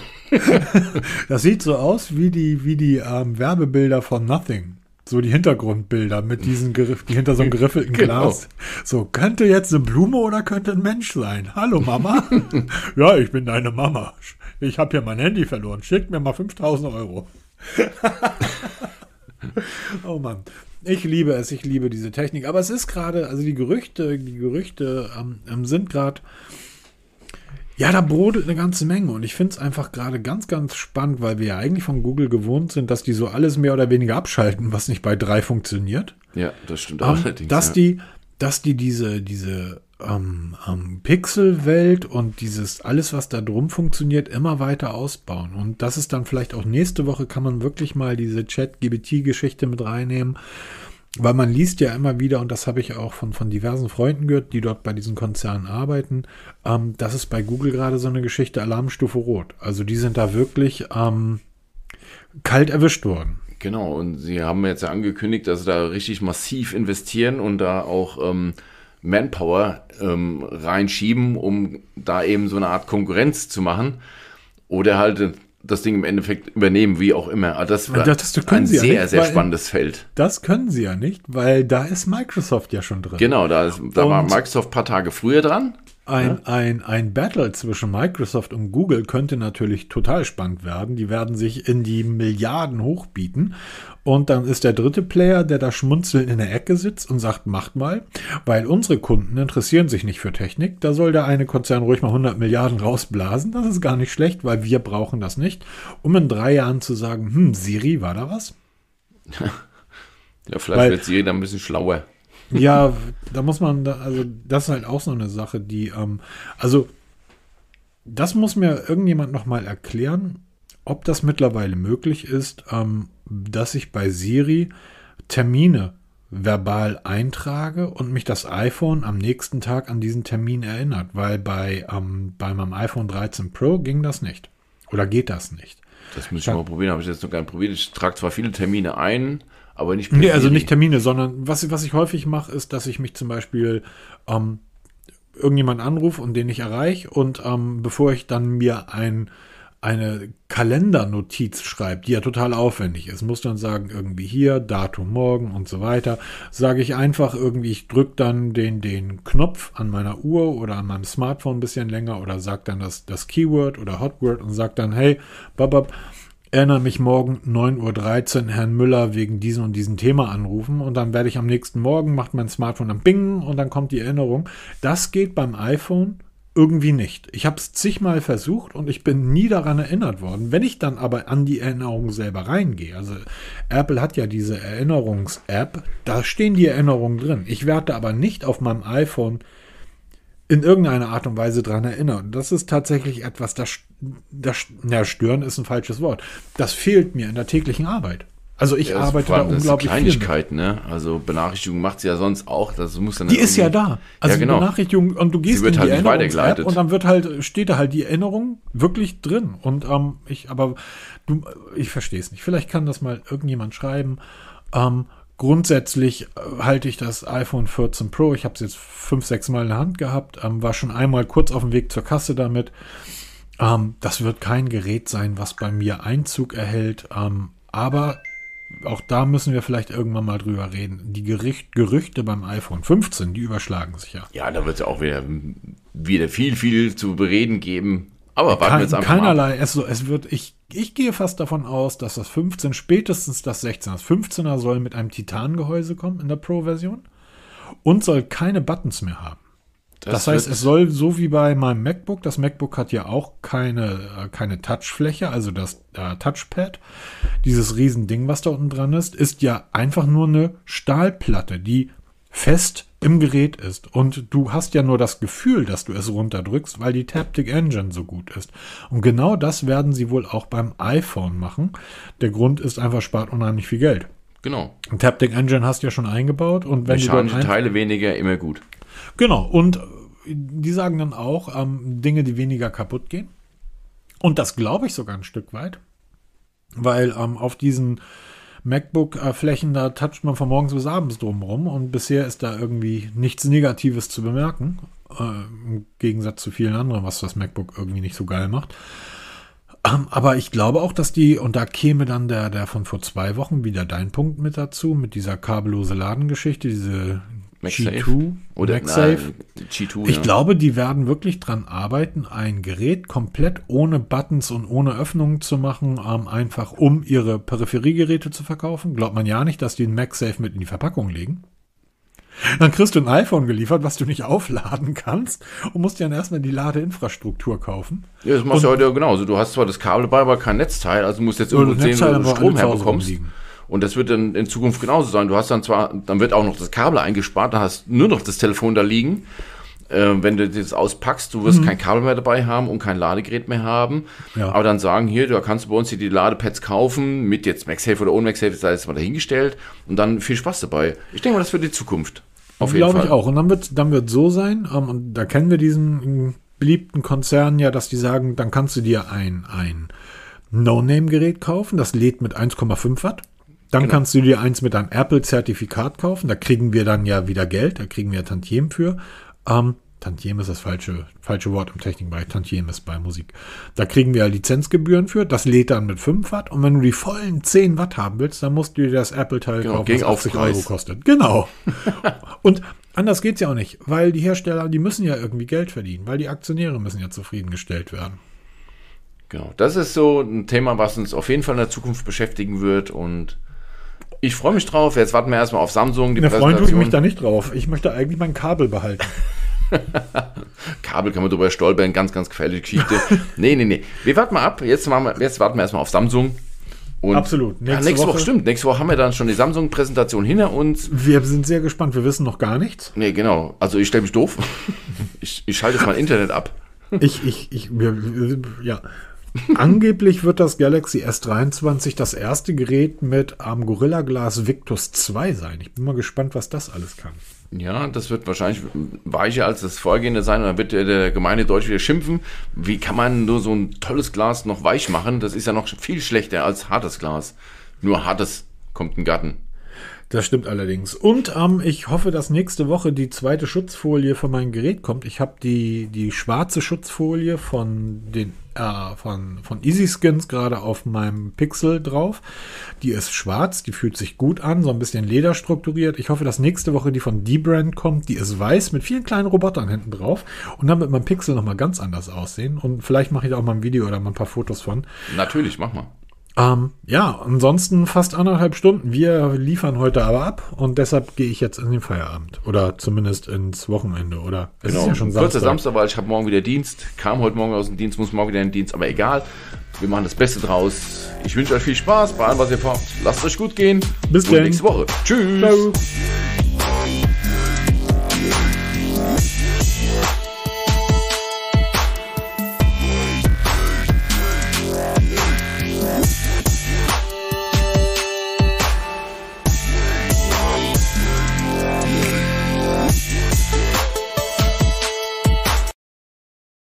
Das sieht so aus wie die, wie die ähm, Werbebilder von Nothing. So die Hintergrundbilder mit diesen Geriff, die hinter so einem geriffelten genau. Glas. So, könnte jetzt eine Blume oder könnte ein Mensch sein? Hallo Mama? Ja, ich bin deine Mama. Ich habe hier mein Handy verloren. Schick mir mal fünftausend Euro. Oh Mann. Ich liebe es, ich liebe diese Technik. Aber es ist gerade, also die Gerüchte, die Gerüchte ähm, sind gerade, ja, da brodelt eine ganze Menge und ich finde es einfach gerade ganz, ganz spannend, weil wir ja eigentlich von Google gewohnt sind, dass die so alles mehr oder weniger abschalten, was nicht bei drei funktioniert. Ja, das stimmt auch. Um, allerdings. Dass ja. die, dass die diese, diese ähm, ähm, Pixel-Welt und dieses alles, was da drum funktioniert, immer weiter ausbauen. Und das ist dann vielleicht auch nächste Woche, kann man wirklich mal diese Chat-G P T-Geschichte mit reinnehmen. Weil man liest ja immer wieder, und das habe ich auch von, von diversen Freunden gehört, die dort bei diesen Konzernen arbeiten, ähm, das ist bei Google gerade so eine Geschichte Alarmstufe Rot. Also die sind da wirklich ähm, kalt erwischt worden. Genau, und sie haben jetzt ja angekündigt, dass sie da richtig massiv investieren und da auch ähm, Manpower ähm, reinschieben, um da eben so eine Art Konkurrenz zu machen. Oder halt das Ding im Endeffekt übernehmen, wie auch immer. Also das war das, das ein sehr, ja nicht, sehr spannendes Feld. Das können sie ja nicht, weil da ist Microsoft ja schon drin. Genau, da, ist, da war Microsoft ein paar Tage früher dran. Ein, ja? ein, ein Battle zwischen Microsoft und Google könnte natürlich total spannend werden. Die werden sich in die Milliarden hochbieten. Und dann ist der dritte Player, der da schmunzelnd in der Ecke sitzt und sagt, macht mal, weil unsere Kunden interessieren sich nicht für Technik. Da soll der eine Konzern ruhig mal hundert Milliarden rausblasen. Das ist gar nicht schlecht, weil wir brauchen das nicht. Um in drei Jahren zu sagen, hm, Siri, war da was? Ja, vielleicht weil, wird Siri dann ein bisschen schlauer. Ja, da muss man, da, also das ist halt auch so eine Sache, die, ähm, also das muss mir irgendjemand nochmal erklären, ob das mittlerweile möglich ist, ähm, dass ich bei Siri Termine verbal eintrage und mich das iPhone am nächsten Tag an diesen Termin erinnert, weil bei, ähm, bei meinem iPhone dreizehn Pro ging das nicht. Oder geht das nicht? Das muss ich ja. mal probieren, habe ich jetzt noch gar nicht probiert. Ich trage zwar viele Termine ein, aber nicht Nee, also nicht Termine, sondern was, was ich häufig mache, ist, dass ich mich zum Beispiel ähm, irgendjemand anrufe und den ich erreiche und ähm, bevor ich dann mir ein eine Kalendernotiz schreibt, die ja total aufwendig ist, muss dann sagen, irgendwie hier, Datum morgen und so weiter, sage ich einfach irgendwie, ich drücke dann den, den Knopf an meiner Uhr oder an meinem Smartphone ein bisschen länger oder sage dann das, das Keyword oder Hotword und sage dann, hey, babab, erinnere mich morgen neun Uhr dreizehn Herrn Müller wegen diesem und diesem Thema anrufen und dann werde ich am nächsten Morgen, macht mein Smartphone dann Bing und dann kommt die Erinnerung. Das geht beim iPhone irgendwie nicht. Ich habe es zigmal versucht und ich bin nie daran erinnert worden. Wenn ich dann aber an die Erinnerung selber reingehe, also Apple hat ja diese Erinnerungs-App, da stehen die Erinnerungen drin. Ich werde aber nicht auf meinem iPhone in irgendeiner Art und Weise dran erinnern. Das ist tatsächlich etwas, das, das ja, stören ist ein falsches Wort. Das fehlt mir in der täglichen Arbeit. Also ich ja, arbeite da unglaublich viel. Kleinigkeiten, ne? Also Benachrichtigung macht sie ja sonst auch. Das muss dann die ist ja da. Also ja, genau. die Benachrichtigung und du gehst sie wird in die halt Erinnerungs-App und dann wird halt steht da halt die Erinnerung wirklich drin. Und ähm, ich aber du, ich verstehe es nicht. Vielleicht kann das mal irgendjemand schreiben. Ähm, Grundsätzlich äh, halte ich das iPhone vierzehn Pro, ich habe es jetzt fünf, sechs Mal in der Hand gehabt, ähm, war schon einmal kurz auf dem Weg zur Kasse damit. Ähm, das wird kein Gerät sein, was bei mir Einzug erhält, ähm, aber auch da müssen wir vielleicht irgendwann mal drüber reden. Die Gericht, Gerüchte beim iPhone fünfzehn, die überschlagen sich ja. Ja, da wird es ja auch wieder, wieder viel, viel zu bereden geben. Aber warten Kein, wir jetzt einfach keinerlei, mal. Es, es wird, ich, ich gehe fast davon aus, dass das fünfzehn, spätestens das sechzehn, das fünfzehner soll mit einem Titangehäuse kommen in der Pro-Version und soll keine Buttons mehr haben. Das, das heißt, es soll so wie bei meinem MacBook, das MacBook hat ja auch keine, äh, keine Touchfläche, also das äh, Touchpad, dieses Riesending, was da unten dran ist, ist ja einfach nur eine Stahlplatte, die fest im Gerät ist. Und du hast ja nur das Gefühl, dass du es runterdrückst, weil die Taptic Engine so gut ist. Und genau das werden sie wohl auch beim iPhone machen. Der Grund ist einfach, spart unheimlich viel Geld. Genau. Ein Taptic Engine hast du ja schon eingebaut. Und wenn mechanische du Teile weniger, immer gut. Genau. Und die sagen dann auch ähm, Dinge, die weniger kaputt gehen. Und das glaube ich sogar ein Stück weit. Weil ähm, auf diesen MacBook-Flächen, da toucht man von morgens bis abends drumherum und bisher ist da irgendwie nichts Negatives zu bemerken, äh, im Gegensatz zu vielen anderen, was das MacBook irgendwie nicht so geil macht. Ähm, aber ich glaube auch, dass die, und da käme dann der, der von vor zwei Wochen wieder dein Punkt mit dazu, mit dieser kabellose Ladengeschichte, diese MagSafe. G zwei Oder MagSafe. Na, G zwei, ich ja. glaube, die werden wirklich dran arbeiten, ein Gerät komplett ohne Buttons und ohne Öffnungen zu machen, ähm, einfach um ihre Peripheriegeräte zu verkaufen. Glaubt man ja nicht, dass die ein MagSafe mit in die Verpackung legen. Dann kriegst du ein iPhone geliefert, was du nicht aufladen kannst und musst dir dann erstmal die Ladeinfrastruktur kaufen. Ja, das machst du heute ja genauso. Du hast zwar das Kabel dabei, aber kein Netzteil, also musst jetzt irgendwo sehen, wo du Strom herbekommst. Und das wird dann in Zukunft genauso sein. Du hast dann zwar, dann wird auch noch das Kabel eingespart, dann hast nur noch das Telefon da liegen. Äh, wenn du das auspackst, du wirst mhm. kein Kabel mehr dabei haben und kein Ladegerät mehr haben. Ja. Aber dann sagen, hier, da kannst du bei uns hier die Ladepads kaufen, mit jetzt MagSafe oder ohne MagSafe, sei jetzt mal dahingestellt. Und dann viel Spaß dabei. Ich denke mal, das wird die Zukunft. Auf jeden Fall. Glaube ich auch. Und dann wird dann wird so sein, ähm, und da kennen wir diesen beliebten Konzern ja, dass die sagen, dann kannst du dir ein, ein No-Name-Gerät kaufen, das lädt mit eins Komma fünf Watt. Dann genau. kannst du dir eins mit einem Apple-Zertifikat kaufen. Da kriegen wir dann ja wieder Geld. Da kriegen wir Tantiem für. Ähm, Tantiem ist das falsche, falsche Wort im Technikbereich. Tantiem ist bei Musik. Da kriegen wir Lizenzgebühren für. Das lädt dann mit fünf Watt. Und wenn du die vollen zehn Watt haben willst, dann musst du dir das Apple-Teil genau, kaufen, was achtzig Euro kostet. Genau. Und anders geht's ja auch nicht. Weil die Hersteller, die müssen ja irgendwie Geld verdienen. Weil die Aktionäre müssen ja zufriedengestellt werden. Genau. Das ist so ein Thema, was uns auf jeden Fall in der Zukunft beschäftigen wird. Und ich freue mich drauf. Jetzt warten wir erstmal auf Samsung. Die Präsentation. Freuen tue ich mich da nicht drauf. Ich möchte eigentlich mein Kabel behalten. Kabel kann man drüber stolpern. Ganz, ganz gefährliche Geschichte. nee, nee, nee. Wir warten mal ab. Jetzt, machen wir, jetzt warten wir erstmal auf Samsung. Und absolut. Nächste, ja, nächste Woche, Woche stimmt. Nächste Woche haben wir dann schon die Samsung-Präsentation hinter uns. Wir sind sehr gespannt. Wir wissen noch gar nichts. Nee, genau. Also ich stelle mich doof. ich, ich schalte jetzt mein Internet ab. ich, ich, ich, wir, ja. Angeblich wird das Galaxy S dreiundzwanzig das erste Gerät mit am Gorilla Glass Victus zwei sein. Ich bin mal gespannt, was das alles kann. Ja, das wird wahrscheinlich weicher als das vorgehende sein. Und dann wird der, der gemeine Deutsche wieder schimpfen. Wie kann man nur so ein tolles Glas noch weich machen? Das ist ja noch viel schlechter als hartes Glas. Nur hartes kommt ein Garten. Das stimmt allerdings. Und ähm, ich hoffe, dass nächste Woche die zweite Schutzfolie für mein Gerät kommt. Ich habe die, die schwarze Schutzfolie von den äh, von, von EasySkins gerade auf meinem Pixel drauf. Die ist schwarz, die fühlt sich gut an, so ein bisschen lederstrukturiert. Ich hoffe, dass nächste Woche die von D-Brand kommt. Die ist weiß mit vielen kleinen Robotern hinten drauf. Und dann wird mein Pixel nochmal ganz anders aussehen. Und vielleicht mache ich da auch mal ein Video oder mal ein paar Fotos von. Natürlich, mach mal. Ähm, ja, ansonsten fast anderthalb Stunden. Wir liefern heute aber ab und deshalb gehe ich jetzt in den Feierabend. Oder zumindest ins Wochenende. Oder es genau. ist ja schon Samstag. Samstag. Samstag, weil ich habe morgen wieder Dienst. Kam heute Morgen aus dem Dienst, muss morgen wieder in den Dienst. Aber egal, wir machen das Beste draus. Ich wünsche euch viel Spaß bei allem, was ihr vorhabt. Lasst euch gut gehen. Bis und dann. nächste Woche. Tschüss. Ciao.